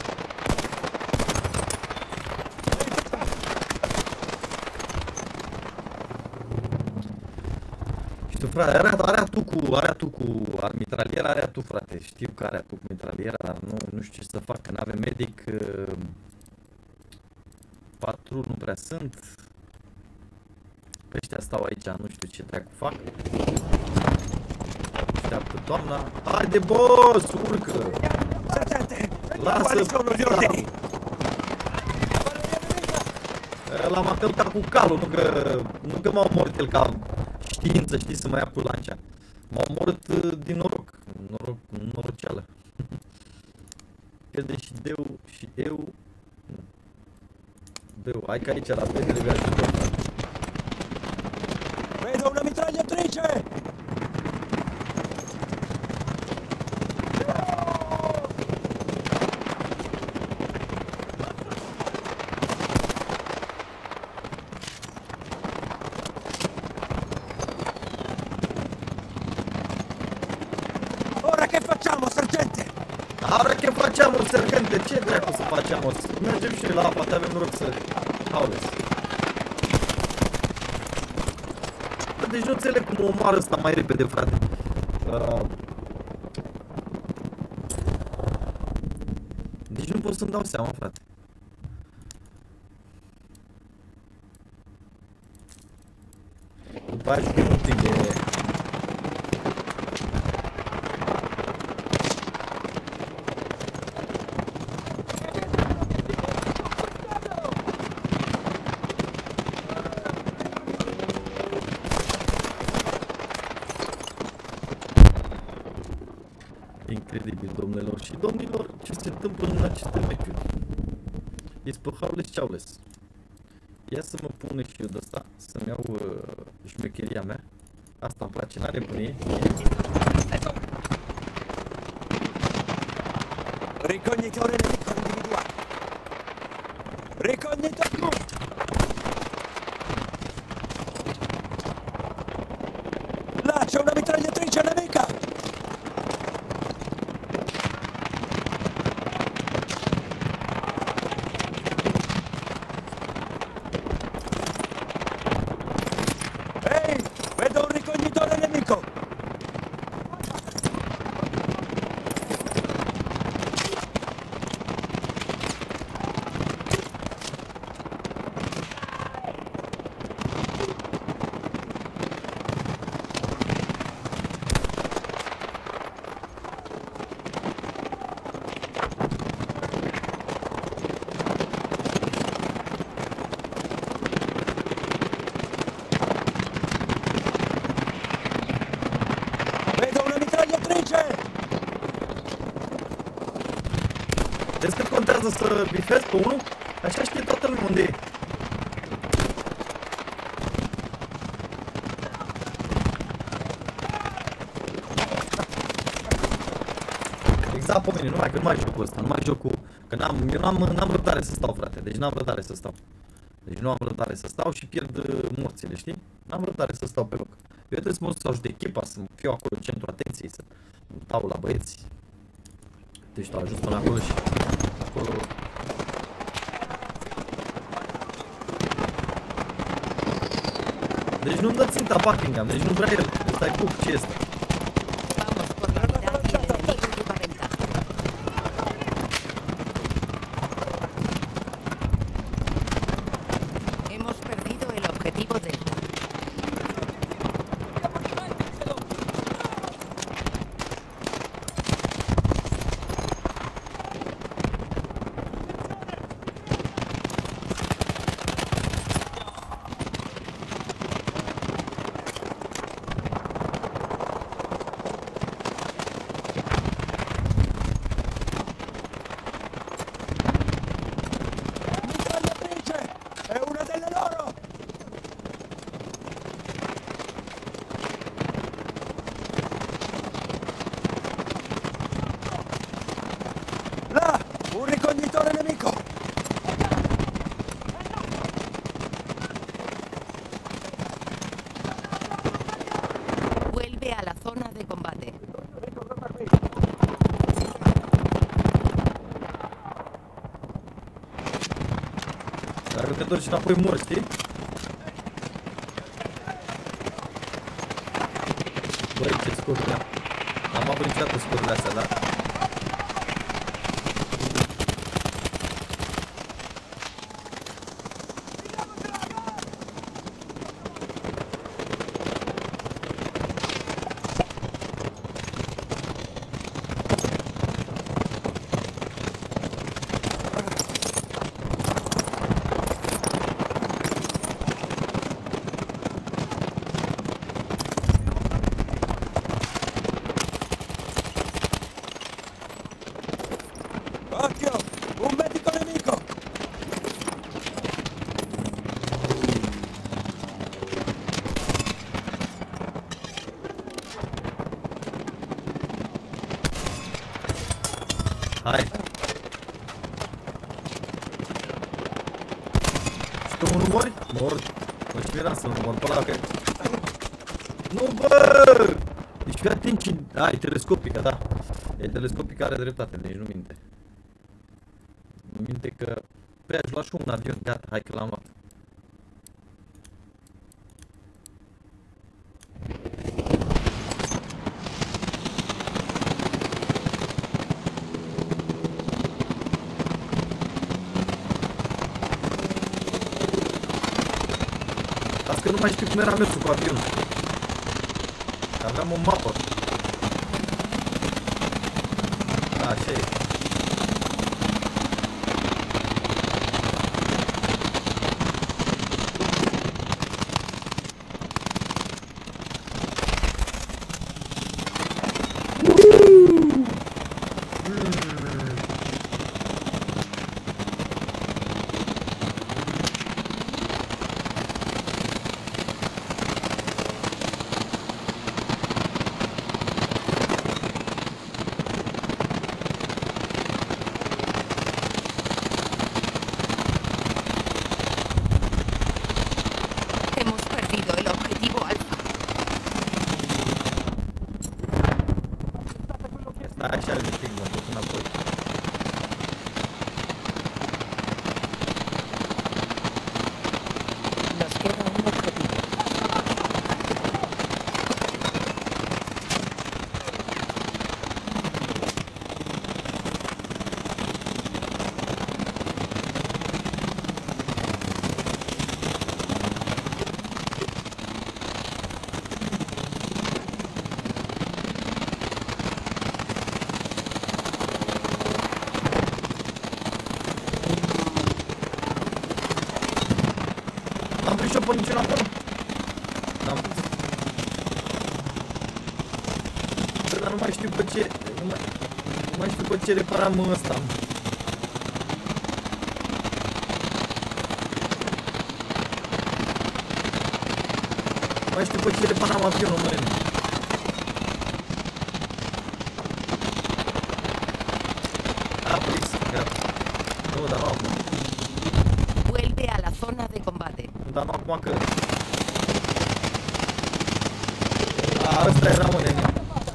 Speaker 1: Și tu, frate, are, are atu cu, are atu cu mitraliera, are atu, frate. Știu că are atu cu mitraliera, dar nu, nu știu ce să fac, că n-avem medic. Patrul nu prea sunt. Pe ăștia stau aici, nu știu ce dracu fac. Așteaptă doamna. Haide, boss, urcă!
Speaker 2: Sergente,
Speaker 1: Lasă!
Speaker 2: quali sono gli ordini? Cavalleria nemica.
Speaker 1: L-am călcat cu calul, nu că, nu că m-a omorât el ca știință, știi, să mă ia cu lancia. M-a omorât din noroc, noroc, noroceală. Crede și Deu și eu. Deu, hai că aici la bine trebuie ajutor.
Speaker 2: Vedo una mitragliatrice! Ora che facciamo, sergente?
Speaker 1: Ora che facciamo, sergente? Ce dracu să facem? Mergem și la apa, avem noroc să... Aules. Deci nu înțeleg cum o omoară ăsta mai repede, frate. Uh... Deci nu pot să-mi dau seama, frate. După aia jucăm un pic de... Incredibil, domnilor și domnilor, ce se întâmplă în aceste meciuri. Ispăhaules ceaules. Ia să mă pun și eu de asta, să-mi iau uh, șmecheria mea. Asta îmi place, n-are bunie.
Speaker 2: Ricognitore nemico individuato. Ricognitore! Là c'è una mitragliatrice nemica! Ehi, vedo un ricognitore nemico!
Speaker 1: Vezi că contează să bifezi pe unul? Așa știe toată lumea unde e. Exact pe mine, numai că nu mai joc cu ăsta, nu mai joc cu... Că n-am, eu n-am, n-am răbdare să stau, frate, deci n-am răbdare să stau. Deci nu am răbdare să stau și pierd morțile, știi? N-am răbdare să stau pe loc. Eu trebuie să mă duc să ajut echipa, să fiu acolo în centru atenției, să dau la băieți. Deci tu ajut până acolo și acolo... Deci nu-mi dă ținta Buckingham, deci nu vrea el. Ăsta e cup, ce este?
Speaker 2: Un ricognitore nemico!
Speaker 3: Vuelve a la zona de combate.
Speaker 1: Dacă te duci înapoi mor, știi? Băi, ce scurtă. Am avut niciodată scurile astea, da?
Speaker 2: Occhio! Un medico nemico!
Speaker 1: Hai! Și tu nu mori? Mor. Mă știram să nu mor pe ăla, că... Nu, bă! Deci fii atent ce... A, e telescopică, da. E telescopică, are dreptate, deci nu minte. Nu minte că... Păi aș lua și un avion, gata, hai că l-am luat. Las că nu mai știu cum era mersul cu avionul. Aveam o mapă. Da, așa e.
Speaker 3: Hemos perdido el objetivo alfa.
Speaker 1: Stai așa de pic, mă duc înapoi.
Speaker 3: Nos queda un objetivo.
Speaker 1: N-am prins și-o pe niciun acolo. N-am prins. Bă, dar nu mai știu pe ce... Nu mai, nu mai știu pe ce reparam ăsta. Nu mai știu pe ce reparam avionul, mă, Renu. A prins, gata. Nu, dar nu acum.
Speaker 3: Vuelve a la zona de combate.
Speaker 1: Dar nu acum că... A, ăsta era, mă, Renu.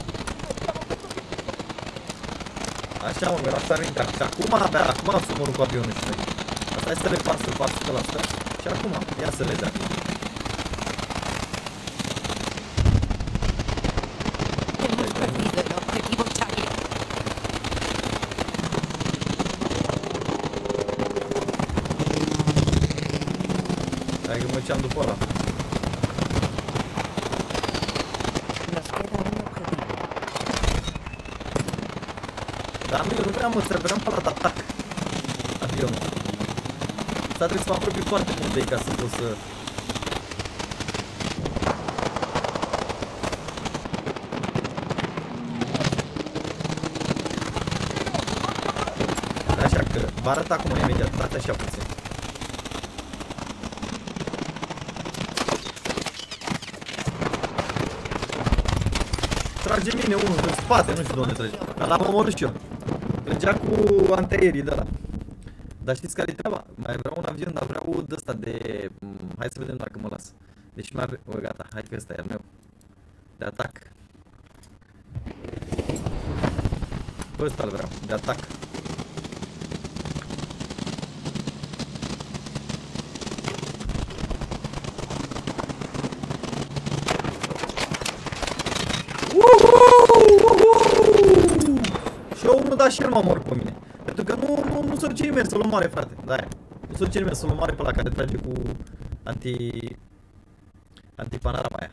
Speaker 1: Așa, mă, mi-era sărit, dar și acum abia, acum am sumărul cu avionul și noi. Asta e să repar, să repar sută la sută. Și acum, ia să vedem.
Speaker 3: Hemos perdido el objetivo Charlie.
Speaker 1: Hai că mă ceam după ăla.
Speaker 3: Nos queda un objetivo.
Speaker 1: Dar nu, eu nu vreau, mă, să vreau pe la atac. Avionul. Asta trebuie să mă apropii foarte mult de ei ca să pot să... Așa că vă arăt acum imediat, dați așa puțin. Trage mine unul în spate, nu știu de unde trage. Dar l-am omorât și eu. Trăgea cu antiaerii de ăla. Dar știți care e treaba? Mai vreau un avion, dar vreau de ăsta de... Hai să vedem dacă mă las. Deci mai avem... O, gata, hai că ăsta e al meu. De atac. Pe ăsta îl vreau, de atac. Și eu unul da și el mă mor pe mine. Pentru că nu, nu, nu sorge nimeni să-l omoare, frate. Da-aia. Nu sorge nimeni să-l omoare pe ăla care trage cu anti... antipanorama aia.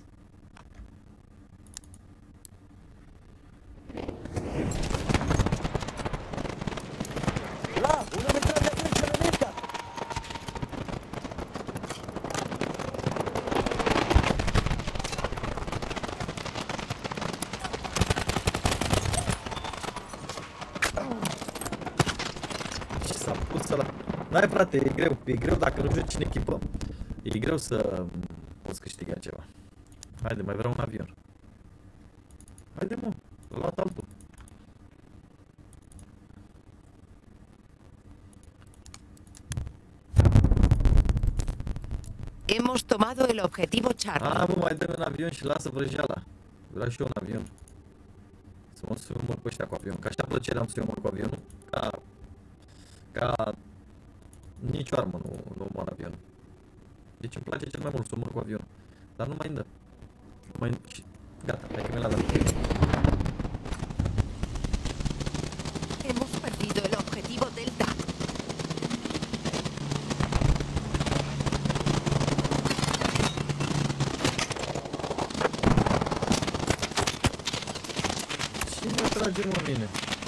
Speaker 2: Là, una mitragliatrice nemica!
Speaker 1: s-a pus ăla. N-ai, frate, e greu, e greu dacă nu joci în echipă. E greu să poți câștiga ceva. Haide, mai vreau un avion. Haide, mă, l-a luat altul.
Speaker 3: Hemos tomado el objetivo Charlie.
Speaker 1: A, bă, mai dă-mi un avion și lasă vrăjeala. Vreau și eu un avion. Să mă omor cu ăștia cu avion. Că așa plăcere am să omor cu avionul. Ca... Ca... Nici o armă nu, nu omor avionul. Deci îmi place cel mai mult să omor cu avionul. Dar nu mai îmi dă. Nu mai... Gata, hai că mi l-a dat.
Speaker 3: Hemos perdido el objetivo Delta.
Speaker 1: Cine trage mă mine?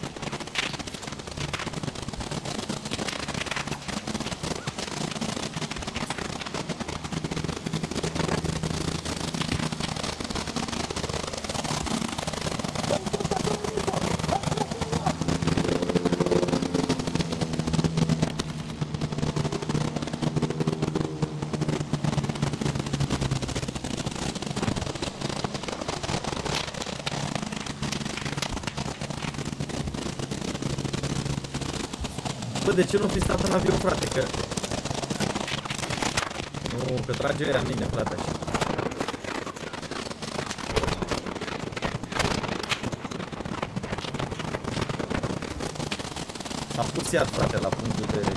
Speaker 1: Bă, de ce nu fi stat în avion, frate, că... Nu, că trage aia în mine, frate, așa. Am pus iar, frate, la punctul de...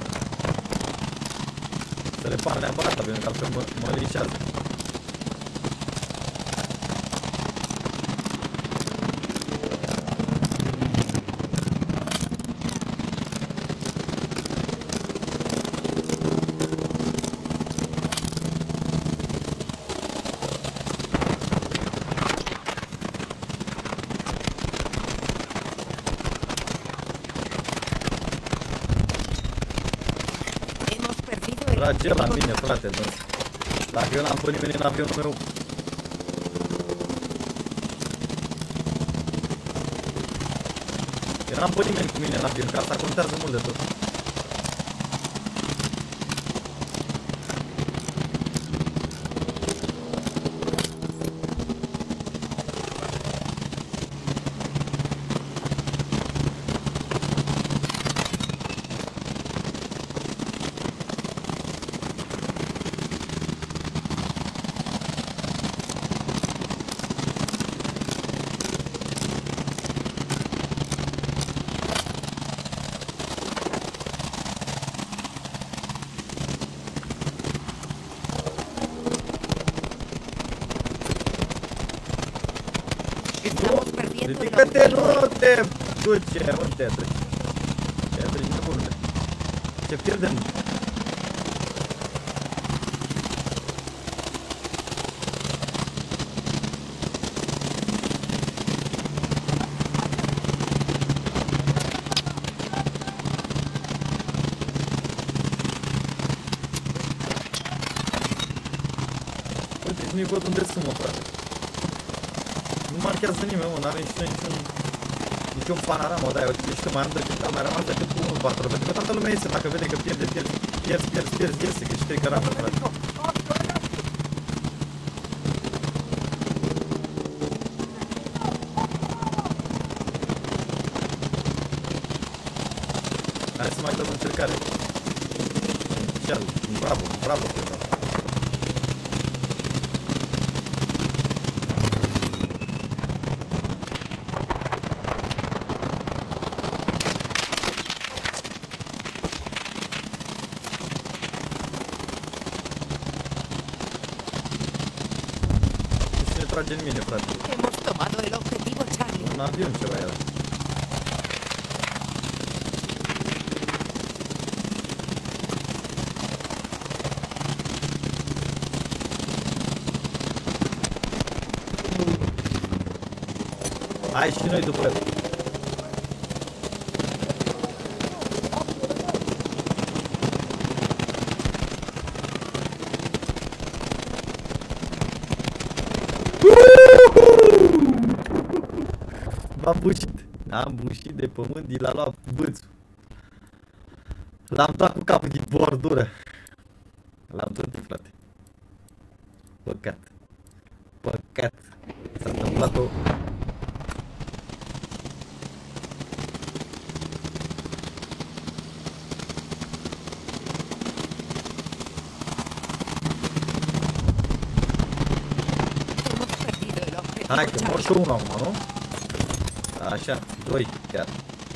Speaker 1: Să repar neapărat avionul, că altfel mă, mă lișează. Trage la mine, frate, nu. Dacă eu n-am pe nimeni în avionul meu... Eu n-am pe nimeni cu mine în avion, că asta contează mult de tot. Ridică-te, nu te duce, unde te duci? Ce treci nebunule? Ce pierdem? Uite, nu-i văd unde sunt, mă, frate. Nu marchează nimeni, mă, n-are nici niciun... niciun panoramă, da, uite, știu, mai am decât, am mai rămas decât cu unul patru, pentru că toată lumea iese, dacă vede că pierde, pierde, pierzi, pierzi, pierzi, iese, că știi că ramă, frate. Hai să mai dăm încercare. Chiar, bravo, bravo, bravo. Trage în mine, frate.
Speaker 3: Hemos tomado el objetivo Charlie.
Speaker 1: Un avion ceva era. Hai și noi după el. M-am bușit. Am bușit de pământ, i l-a luat bâțul. L-am dat cu capul din bordură. L-am trântit, frate. Păcat. Păcat. S-a întâmplat o...
Speaker 3: Hemos perdido el objetivo
Speaker 1: Hai că mor și
Speaker 3: Charlie.
Speaker 1: unul acum, nu? Așa, doi chiar.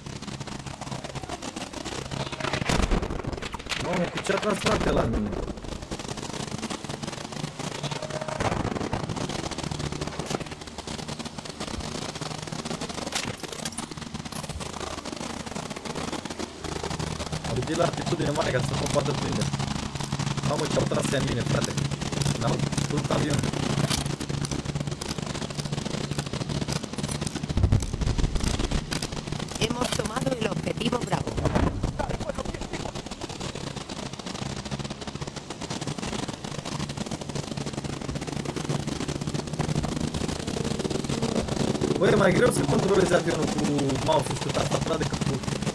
Speaker 1: Mamă, cu ce a tras, frate, la mine? Am ridicat la altitudine mare ca să nu mă poată prinde. Mamă, ce-au tras ea în mine, frate. N-au turut avionul.
Speaker 3: Hemos tomado el objetivo Bravo.
Speaker 1: Băi, e mai greu să controlezi avionul cu mouse-ul și cu tastatura decât cu...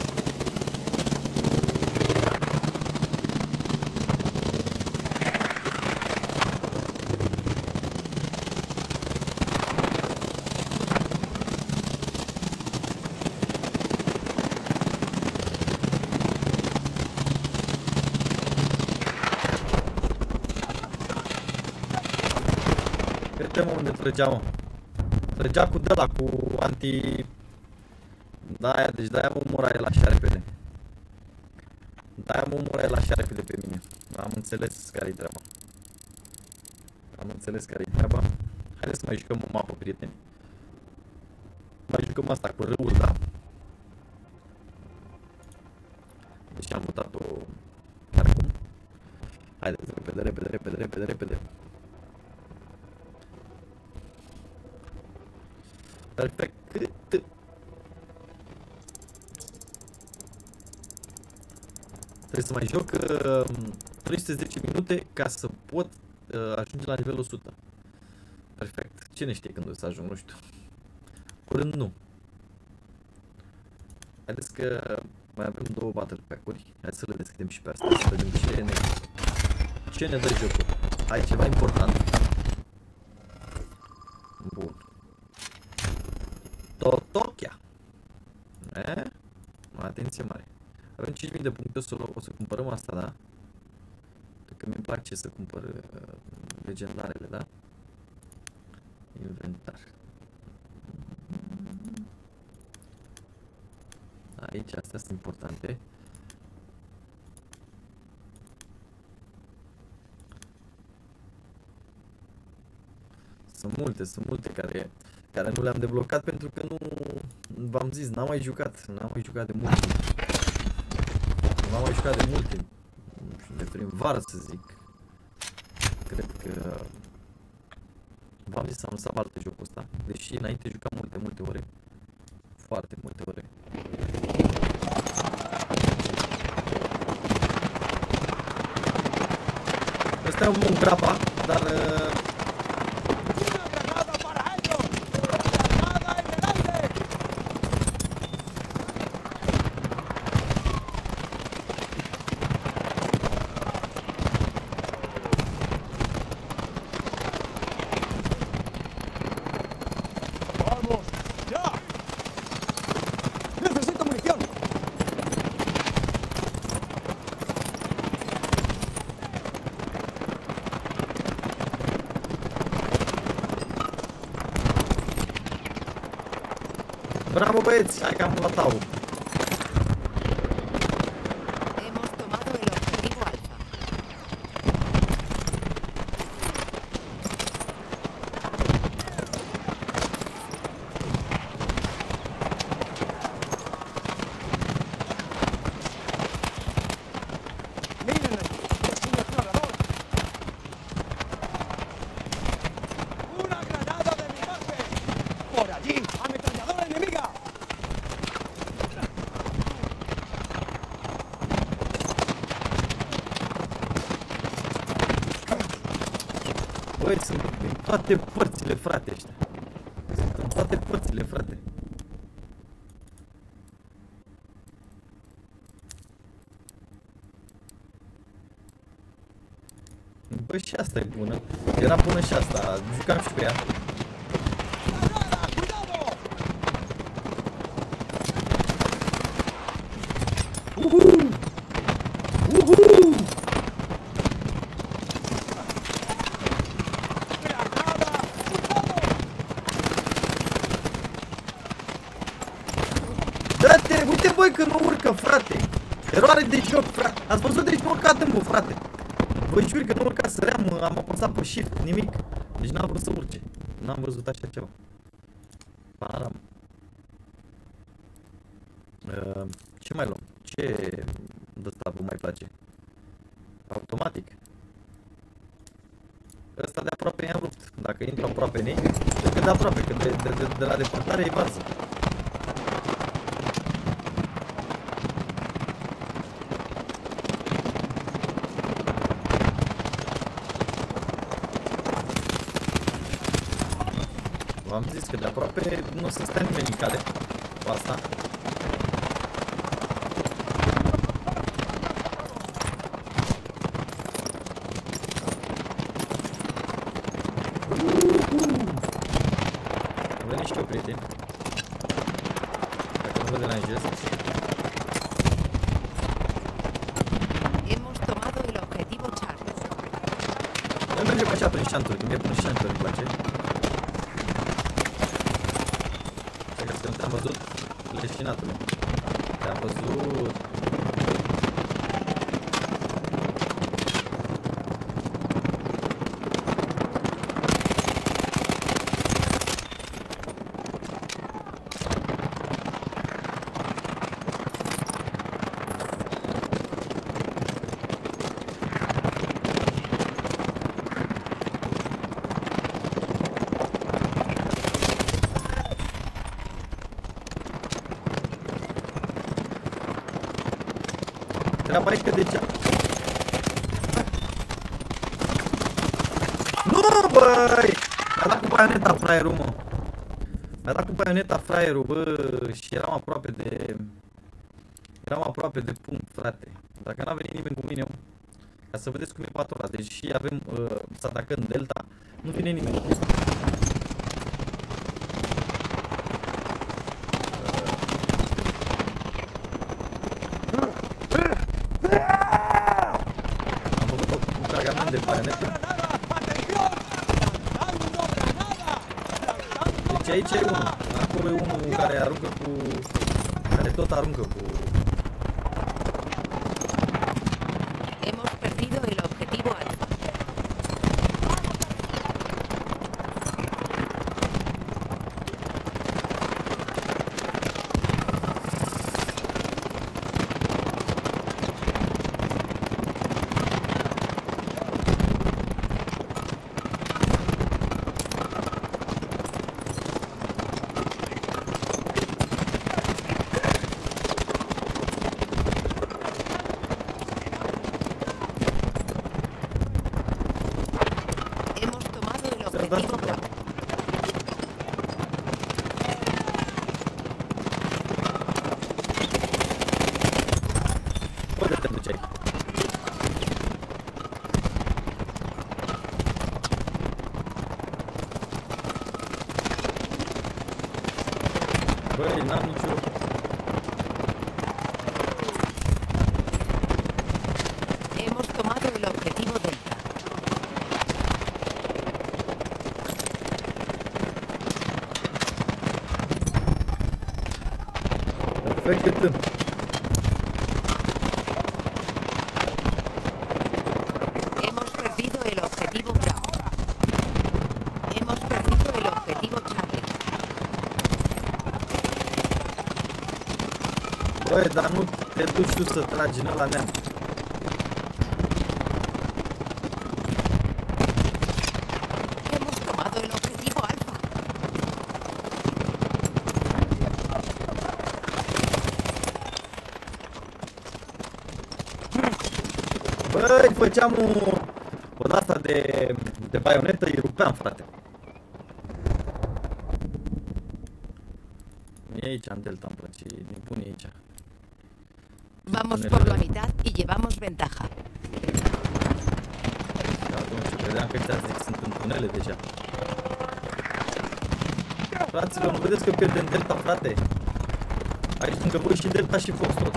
Speaker 1: Uite mă unde trăgea, mă. Trăgea cu de-ala, cu anti... Da-aia, deci de-aia mă omora el așa repede. De-aia mă omora el așa repede pe mine. Am înțeles care-i treaba. Am înțeles care-i treaba. Haideți să mai jucăm o mapă, prieteni. Mai jucăm asta cu râul, da? Deci am mutat-o chiar acum. Haideți, repede, repede, repede, repede, repede. Perfect. Trebuie să mai joc uh, trei sute zece minute ca să pot uh, ajunge la nivelul o sută. Perfect. Cine știe când o să ajung, nu știu. Curând nu. Haideți că mai avem două battle pack-uri. Hai să le deschidem și pe astea, să vedem ce ne, ce ne dă jocul. Hai, ceva important. Bun. Totokia. E? Atenție mare. Avem cinci mii de puncte, o să, o să cumpărăm asta, da? Că mi-mi place să cumpăr uh, legendarele, da? Inventar. Aici, astea sunt importante. Sunt multe, sunt multe care, care nu le-am deblocat pentru că nu, v-am zis, n-am mai jucat, n-am mai jucat de mult timp. N-am mai jucat de mult timp. De prin vară, să zic. Cred că v-am zis, am lăsat altă jocul ăsta. Deși înainte jucam multe, multe ore. Foarte multe ore. Ăsta e un bun grapa, dar... Bravo, băieți! Hai că am luat tau.
Speaker 3: Hemos tomado el objetivo Alfa.
Speaker 2: Miren, es un explorador. Una granada de mi base. Por allí, ametralladora enemiga.
Speaker 1: Băi, sunt în toate părțile, frate, ăștia. Sunt în toate părțile, frate. Bă, și asta e bună. Era bună și asta. Jucam și cu ea. Uhu! Uhu! Dă-te! Uite, băi, că nu urcă, frate! Eroare de joc, frate! Ați văzut? Deci nu urcat în bă, frate! Vă jur că nu urca, săream, am apăsat pe shift, nimic. Deci n-am vrut să urce. N-am văzut așa ceva. Param. Uh, ce mai luăm? Ce de ăsta vă mai place? Automatic. Ăsta de aproape i-am rupt. Dacă intru aproape în ei, cred că de aproape, că de, de, de, de la depărtare e varză. V-am zis că de aproape nu o să stea nimeni în cale cu asta. Am venit și eu, prieteni. Dacă nu vă deranjez.
Speaker 3: Hemos tomado el objetivo Charlie.
Speaker 1: Eu mergem așa prin șanturi, când e prin șanturi îmi place. Cred că te-am văzut leșinatule. Te-am văzut. Treaba e că de ce... Nu, băi! Mi-a dat cu baioneta fraierul, mă. Mi-a dat cu baioneta fraierul, bă, și eram aproape de... Eram aproape de punct, frate. Dacă n-a venit nimeni cu mine, ca să vedeți cum e patul ăla. Deși avem uh, să atacăm delta, nu vine nimeni. De baionetă. Deci aici e unul. Acolo e unul care aruncă cu... care tot aruncă cu...
Speaker 3: Hemos perdido el objetivo Alfa. Objetivo Bravo.
Speaker 1: Unde te duceai? Băi, n-am nicio...
Speaker 3: Hemos tomado el objetivo Delta.
Speaker 1: Perfect, cât
Speaker 3: Hemos perdido el objetivo Bravo. Hemos perdido el objetivo Charlie.
Speaker 1: Băi, dar nu te duci tu să tragi în ăla neam.
Speaker 3: Hemos tomado el objetivo Alfa.
Speaker 1: Băi, făceam o... o de-asta de... de baionetă, îi rupeam, frate. E aici, în delta, îmi place, ne pune aici.
Speaker 3: Vamos por la mitad y llevamos ventaja.
Speaker 1: Ca atunci Credeam că ăștia zic sunt în tunele deja. Fraților, nu vedeți că pierdem delta, frate? Aici lângă voi și delta și fox tot.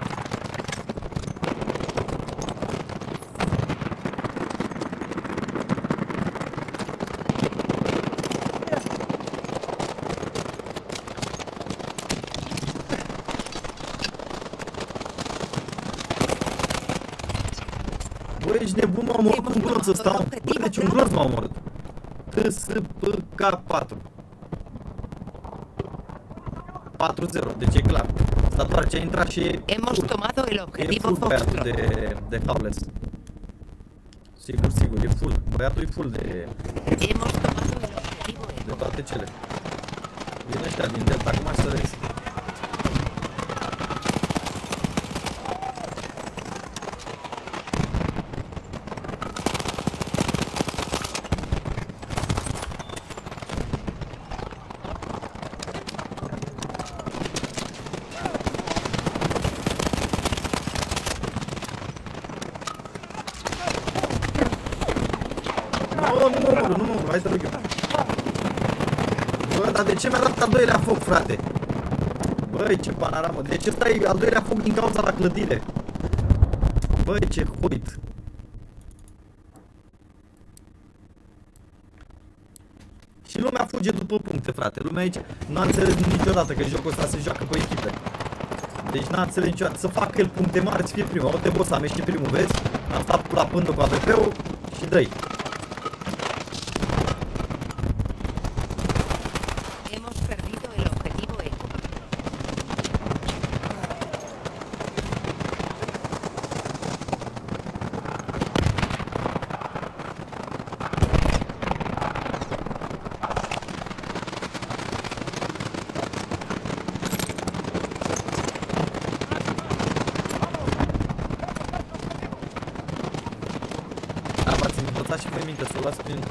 Speaker 1: Bă, ești nebun, m-a omorât un glonț ăsta. Bă, deci un glonț m-a omorât. T S P K patru. patru zero, deci e clar. Asta doar ce a intrat și e
Speaker 3: Hemos
Speaker 1: full.
Speaker 3: tomado el
Speaker 1: E
Speaker 3: objetivo
Speaker 1: full băiatul
Speaker 3: Foxtrot.
Speaker 1: de, de Howless. Sigur, sigur, e full. Băiatul e full de,
Speaker 3: Hemos tomado el objetivo
Speaker 1: de toate cele. Vin ăștia din delta, acum să vezi. Nu, nu mă omoră, nu mă omoră, hai să rog eu. Bă, dar de ce mi-a dat al doilea foc, frate? Băi, ce panoramă, deci ăsta e al doilea foc din cauza la clădire. Băi, ce hoit. Și lumea fuge după puncte, frate. Lumea aici n-a înțeles niciodată că jocul ăsta se joacă pe echipe. Deci n-a înțeles niciodată să facă el puncte mari, să fie primul. Uite, boss, am ieșit primul, vezi? Am stat la pândă cu A V P-ul și dă-i.
Speaker 3: Hemos perdido el objetivo Eco.
Speaker 1: Da, v-ați învățat și pe minte să o luați prin...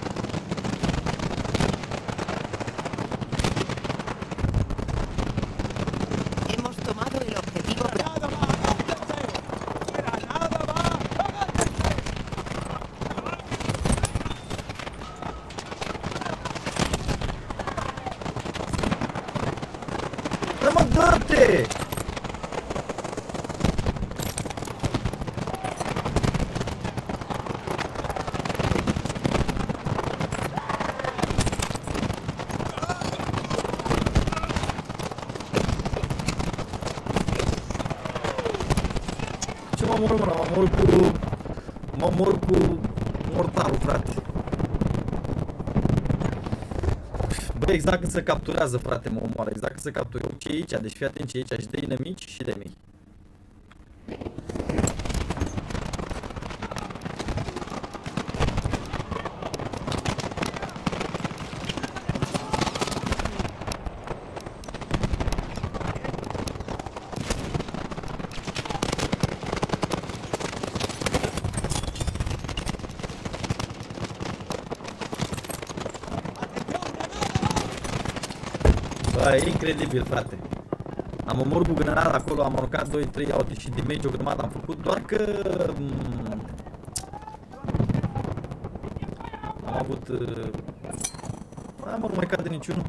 Speaker 3: Hemos tomado el objetivo Bravo.
Speaker 1: Da, mă, dă-te! Ce mă omor, mă, mă omor cu... Mă omor cu mortarul, frate. Bă, exact când se capturează, frate, mă omoară. Exact când se capturează. Ce e aici? Deci fii atent ce e aici. Și de inamici și de mei. Bă, e incredibil, frate. Am omorât cu granada acolo, am aruncat doi trei aute și damage o grămadă am făcut, doar că... m, am avut... uh, Hai mă, nu mai cade niciunul.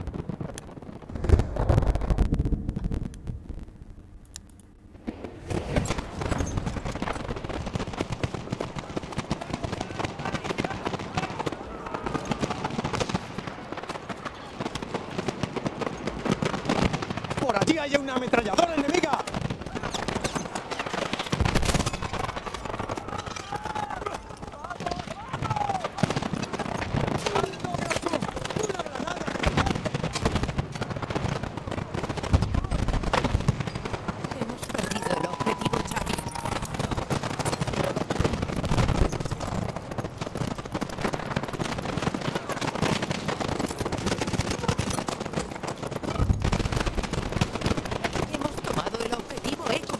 Speaker 2: Por allí hay una ametralladora enemiga.
Speaker 3: Hemos perdido el objetivo Charlie. Hemos tomado el objetivo Eco.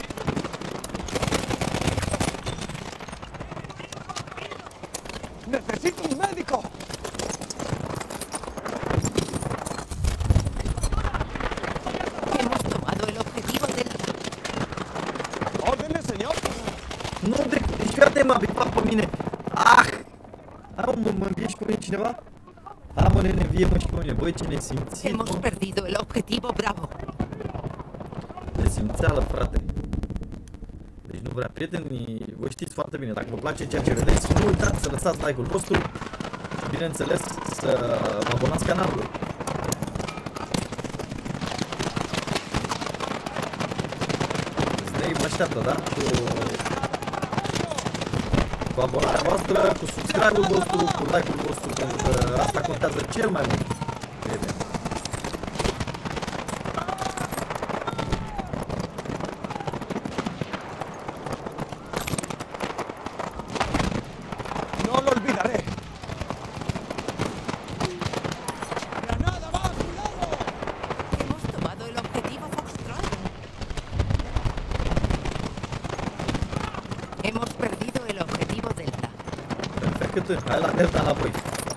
Speaker 2: Necesito un médico.
Speaker 3: Hemos tomado el objetivo Delta.
Speaker 2: Órdenes, señor.
Speaker 1: Nu, de... Deci fii atent, m-a bipat pe mine. Ah! mă, mă, mă învie și pe mine cineva? Ha, mă, nene, vie, mă, și pe mine. Băi, ce nesimțit,
Speaker 3: Hemos
Speaker 1: mă.
Speaker 3: perdido el objetivo Bravo.
Speaker 1: Nesimțeală, frate. Deci nu vrea, prietenii, voi știți foarte bine, dacă vă place ceea ce vedeți, nu uitați să lăsați like-ul vostru și, bineînțeles, să vă abonați canalului. Snake vă așteaptă, da? Cu, cu abonarea voastră, cu subscribe-ul vostru, cu like-ul vostru, pentru că asta contează cel mai mult. Prieteni.
Speaker 2: No lo olvidaré. ¡Granada, va! ¡Cuidado!
Speaker 3: Hemos tomado el objetivo Foxtrot. Hemos perdido el objetivo Delta.
Speaker 1: Perfect, hai la Delta înapoi.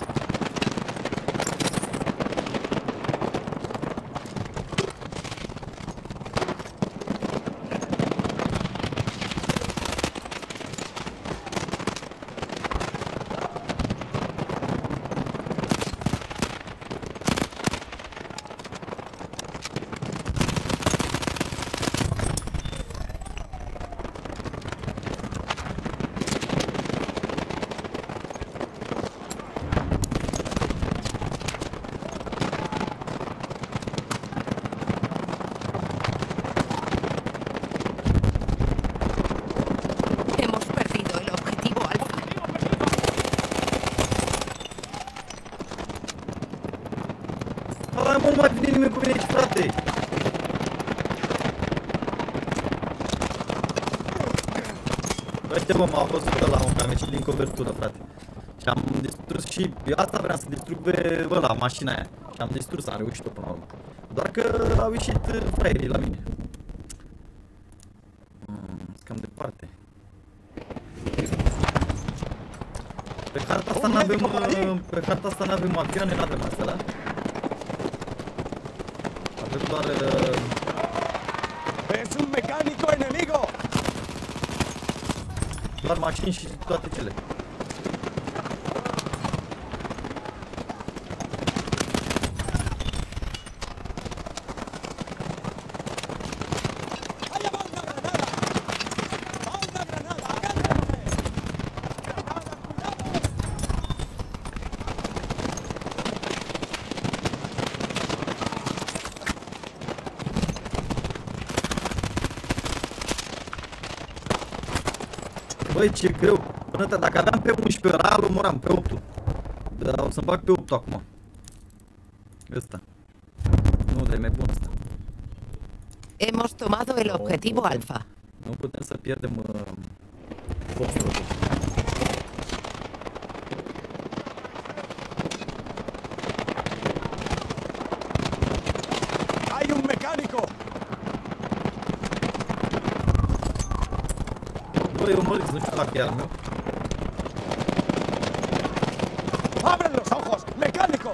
Speaker 3: Hemos perdido el objetivo Alfa.
Speaker 1: Hai, mă, nu mai vine nimeni cu mine aici, frate! Uite, bă, m-a fost ăla, mă, că am ieșit din cobertură, frate. Și am distrus și... Eu asta vreau să distrug pe ăla, mașina aia. Și am distrus, am reușit-o până la urmă. Doar că au ieșit fraierii la mine. Mm, sunt cam departe. Pe harta asta n-avem... Pe harta asta n-avem avioane, n-avem astea, da? Avem doar...
Speaker 2: ¡Es un mecánico enemigo!
Speaker 1: Doar mașini și toate cele.
Speaker 2: ¡Allá va una granada! ¡Va una granada! ¡Agárrense! ¡Granada, cuidado!
Speaker 1: Băi, ce greu. Până te, dacă aveam pe unsprezece ora, îl omoram pe opt. Dar o să-mi bag pe opt acum. Ăsta. Nu, de mai bun ăsta.
Speaker 3: Hemos tomado el objetivo Alfa.
Speaker 1: Nu putem să pierdem uh, Foxtrot-ul.
Speaker 2: ¡Hay un mecánico!
Speaker 1: Băi, eu mă ridic, nu știu dacă e al meu.
Speaker 2: ¡Abren los ojos! ¡Mecánico!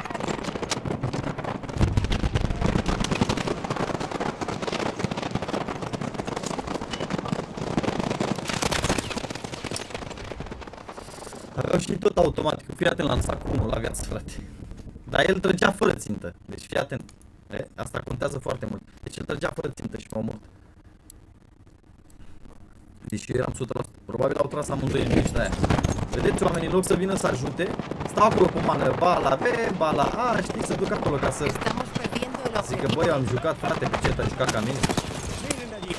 Speaker 1: Aveau și tot automatic. Fii atent, l-am lăsat cu unul la viață, frate. Dar el trăgea fără țintă. Deci fii atent. E? Asta contează foarte mult. Deci el trăgea fără țintă și m-a omorât. Deci eu eram o sută la sută. Probabil au tras amândoi în niște aia. Vedeți, oamenii, în loc să vină să ajute, stau acolo cu mană, ba la B, ba la A, știi, să duc acolo ca să...
Speaker 3: Estamos perdiendo el
Speaker 1: Zic că,
Speaker 3: objetivo.
Speaker 1: băi, am jucat, frate, pe ce te-a jucat ca mine.
Speaker 2: ¡Miren allí!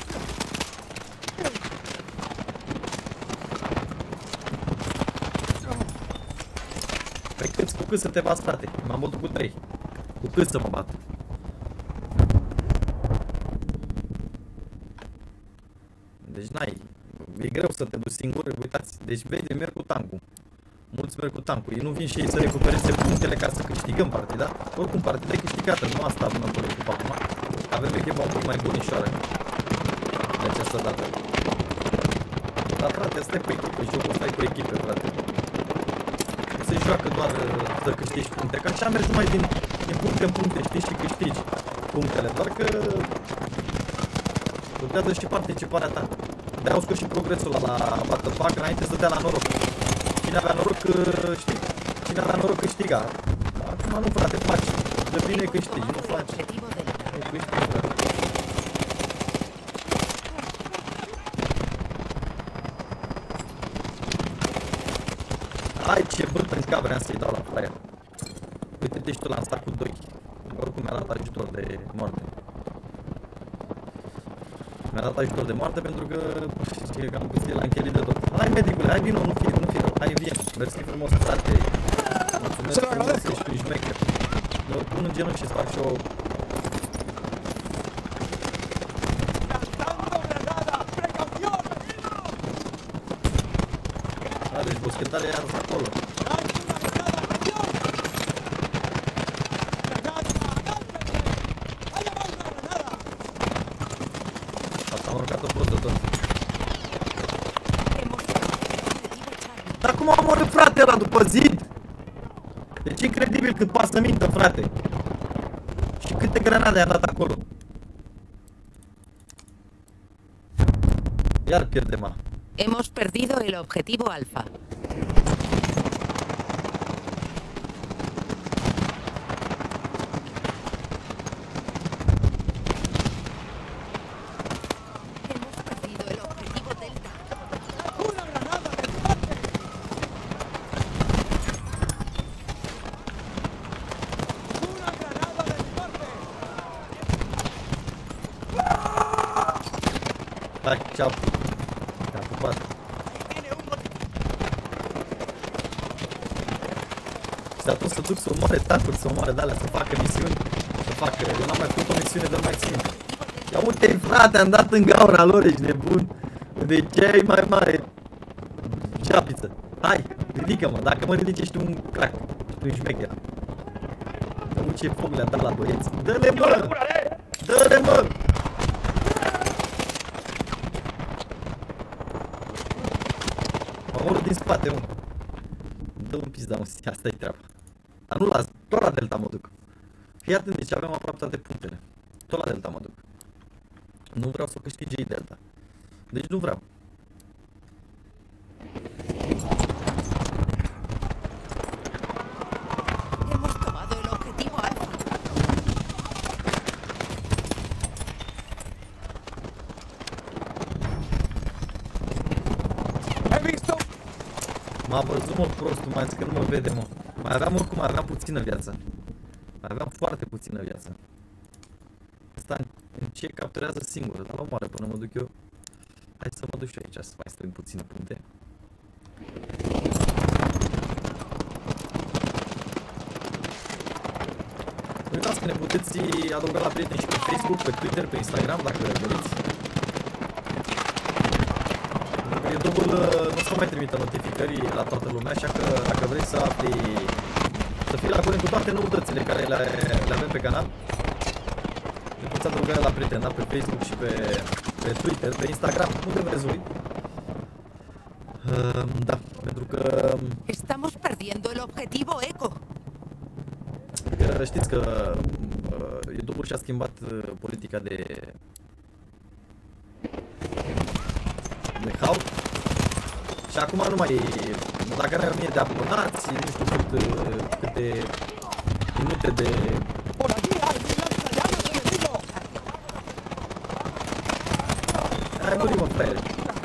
Speaker 1: Pe cât, cu cât să te bați, frate? M-am bătut cu trei. Cu cât să mă bat? Deci n-ai. E greu să te duci singur, uitați. Deci vede, merg cu tancul. Mulți merg cu tancul. Ei nu vin și ei să recupereze punctele ca să câștigăm partida. Oricum, partida e câștigată, nu asta nu mă preocup acum. Avem echipa un pic mai bunișoară de această dată. Dar, frate, stai cu echipă, jocul, stai cu echipe, frate. Se joacă doar să câștigi puncte, că așa mergi numai din, din puncte în puncte, știi, și câștigi punctele, doar că contează și participarea ta. De-aia au scos și progresul ăla la Battle Pack, înainte să dea la noroc. cine avea noroc, știi? Cine avea noroc câștiga. Acum nu, frate, faci. De bine câștigi, nu faci.
Speaker 3: Objetivo Delta.
Speaker 1: Nu câștigi, frate. Ai, ce bârtă în cap, vreau să-i dau la flyer. Uite-te și tu lansat cu doi. Oricum mi-a dat ajutor de moarte. Mi-a dat ajutor de moarte pentru că știi că am puțin la încherit de tot. Hai, medicule, hai, vino, nu fi, nu fi rău. Hai, vin. Mersi frumos, frate. Mulțumesc frumos, ești un șmecher. Mă pun în genunchi și-ți fac și o...
Speaker 2: ¡Lanzando granada! ¡Precaución!
Speaker 1: Da, deci boschetarea e ars acolo.
Speaker 2: ¡Hay una granada! ¡Atención! ¡Granada! ¡Agárrense! ¡Allá va una granada!
Speaker 1: Asta am urcat-o prostă tot.
Speaker 3: Hemos tomado el objetivo Charlie.
Speaker 1: Dar cum a omorât frate ăla după zid? Deci incredibil cât poate să mintă, frate. Și câte granade a dat acolo. Iar pierdem A.
Speaker 3: Hemos perdido el objetivo Alfa. Hemos perdido el objetivo Delta.
Speaker 2: ¡Una granada de mi parte! ¡Una granada de mi parte!
Speaker 1: Hai, ceau. Te-am pupat.
Speaker 2: Tiene un botiquín.
Speaker 1: Și atunci să duc să omoare tancuri, să omoare de-alea, să facă misiuni. Să facă... Eu n-am mai făcut o misiune de mai țin. Ia uite-i, frate, am dat în gaura lor, ești nebun. De ce ai mai mare japiță? Hai, ridică-mă, dacă mă ridici ești un crack, ești un șmecher. Să uite ce foc le-am dat la băieți. Dă-le, mă! Dă-le, mă! Mă omoră din spate, mă. Dă un pizda, mă, asta-i treaba. Dar nu las, tot la delta mă duc. Fii atent, deci avem aproape toate punctele. Tot la delta mă duc. Nu vreau să câștige ei delta. Deci nu vreau.
Speaker 3: Hemos tomado el objetivo Alfa.
Speaker 2: ¡He visto!
Speaker 1: M-a văzut, mă, prostul, mai zis că nu mă vede, mă. Mai aveam oricum, mai aveam puțină viață. Mai aveam foarte puțină viață. Asta în ce capturează singur, dar la moare până mă duc eu. Hai să mă duc și eu aici, să mai strâng puține puncte. Uitați că ne puteți adăuga la prieteni și pe Facebook, pe Twitter, pe Instagram, dacă doriți. E dublu, nu o să mai trimită notificări la toată lumea, așa că dacă vrei să afli, să fii la curent cu toate noutățile care le, le avem pe canal, ne poți adăuga la prieteni, da? Pe Facebook și pe, pe Twitter, pe Instagram, unde vreți voi. Uh, da, pentru că
Speaker 3: Estamos perdiendo el objetivo Eco.
Speaker 1: Că știți că uh, YouTube și-a schimbat uh, politica de de haut și acum nu mai e, dacă n-ai o mie de abonați, nu știu cât, uh, câte minute de...
Speaker 2: ¡Por allí hay un lanzallamas enemigo!
Speaker 1: Hai murit, mă, fraiere.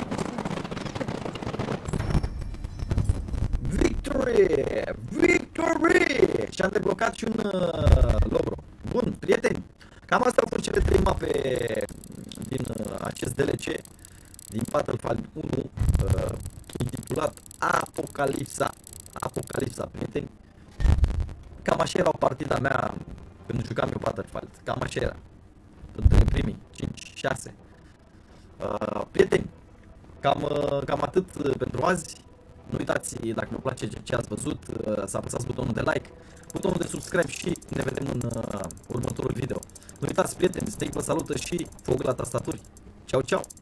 Speaker 1: Victory! Victory! Și am deblocat și un uh, logro. Bun, prieteni, cam astea au fost cele trei mape din uh, acest D L C din Battlefield unu, uh, intitulat Apocalipsa. Apocalipsa, prieteni. Cam așa era o partida mea când jucam eu Battlefield. Cam așa era. Între primii cinci șase. Uh, prieteni, cam, uh, cam atât uh, pentru azi. Nu uitați, dacă vă place ce ați văzut, uh, să apăsați butonul de like, butonul de subscribe și ne vedem în uh, următorul video. Nu uitați, prieteni, Snake vă salută și foc la tastaturi. Ceau, ceau!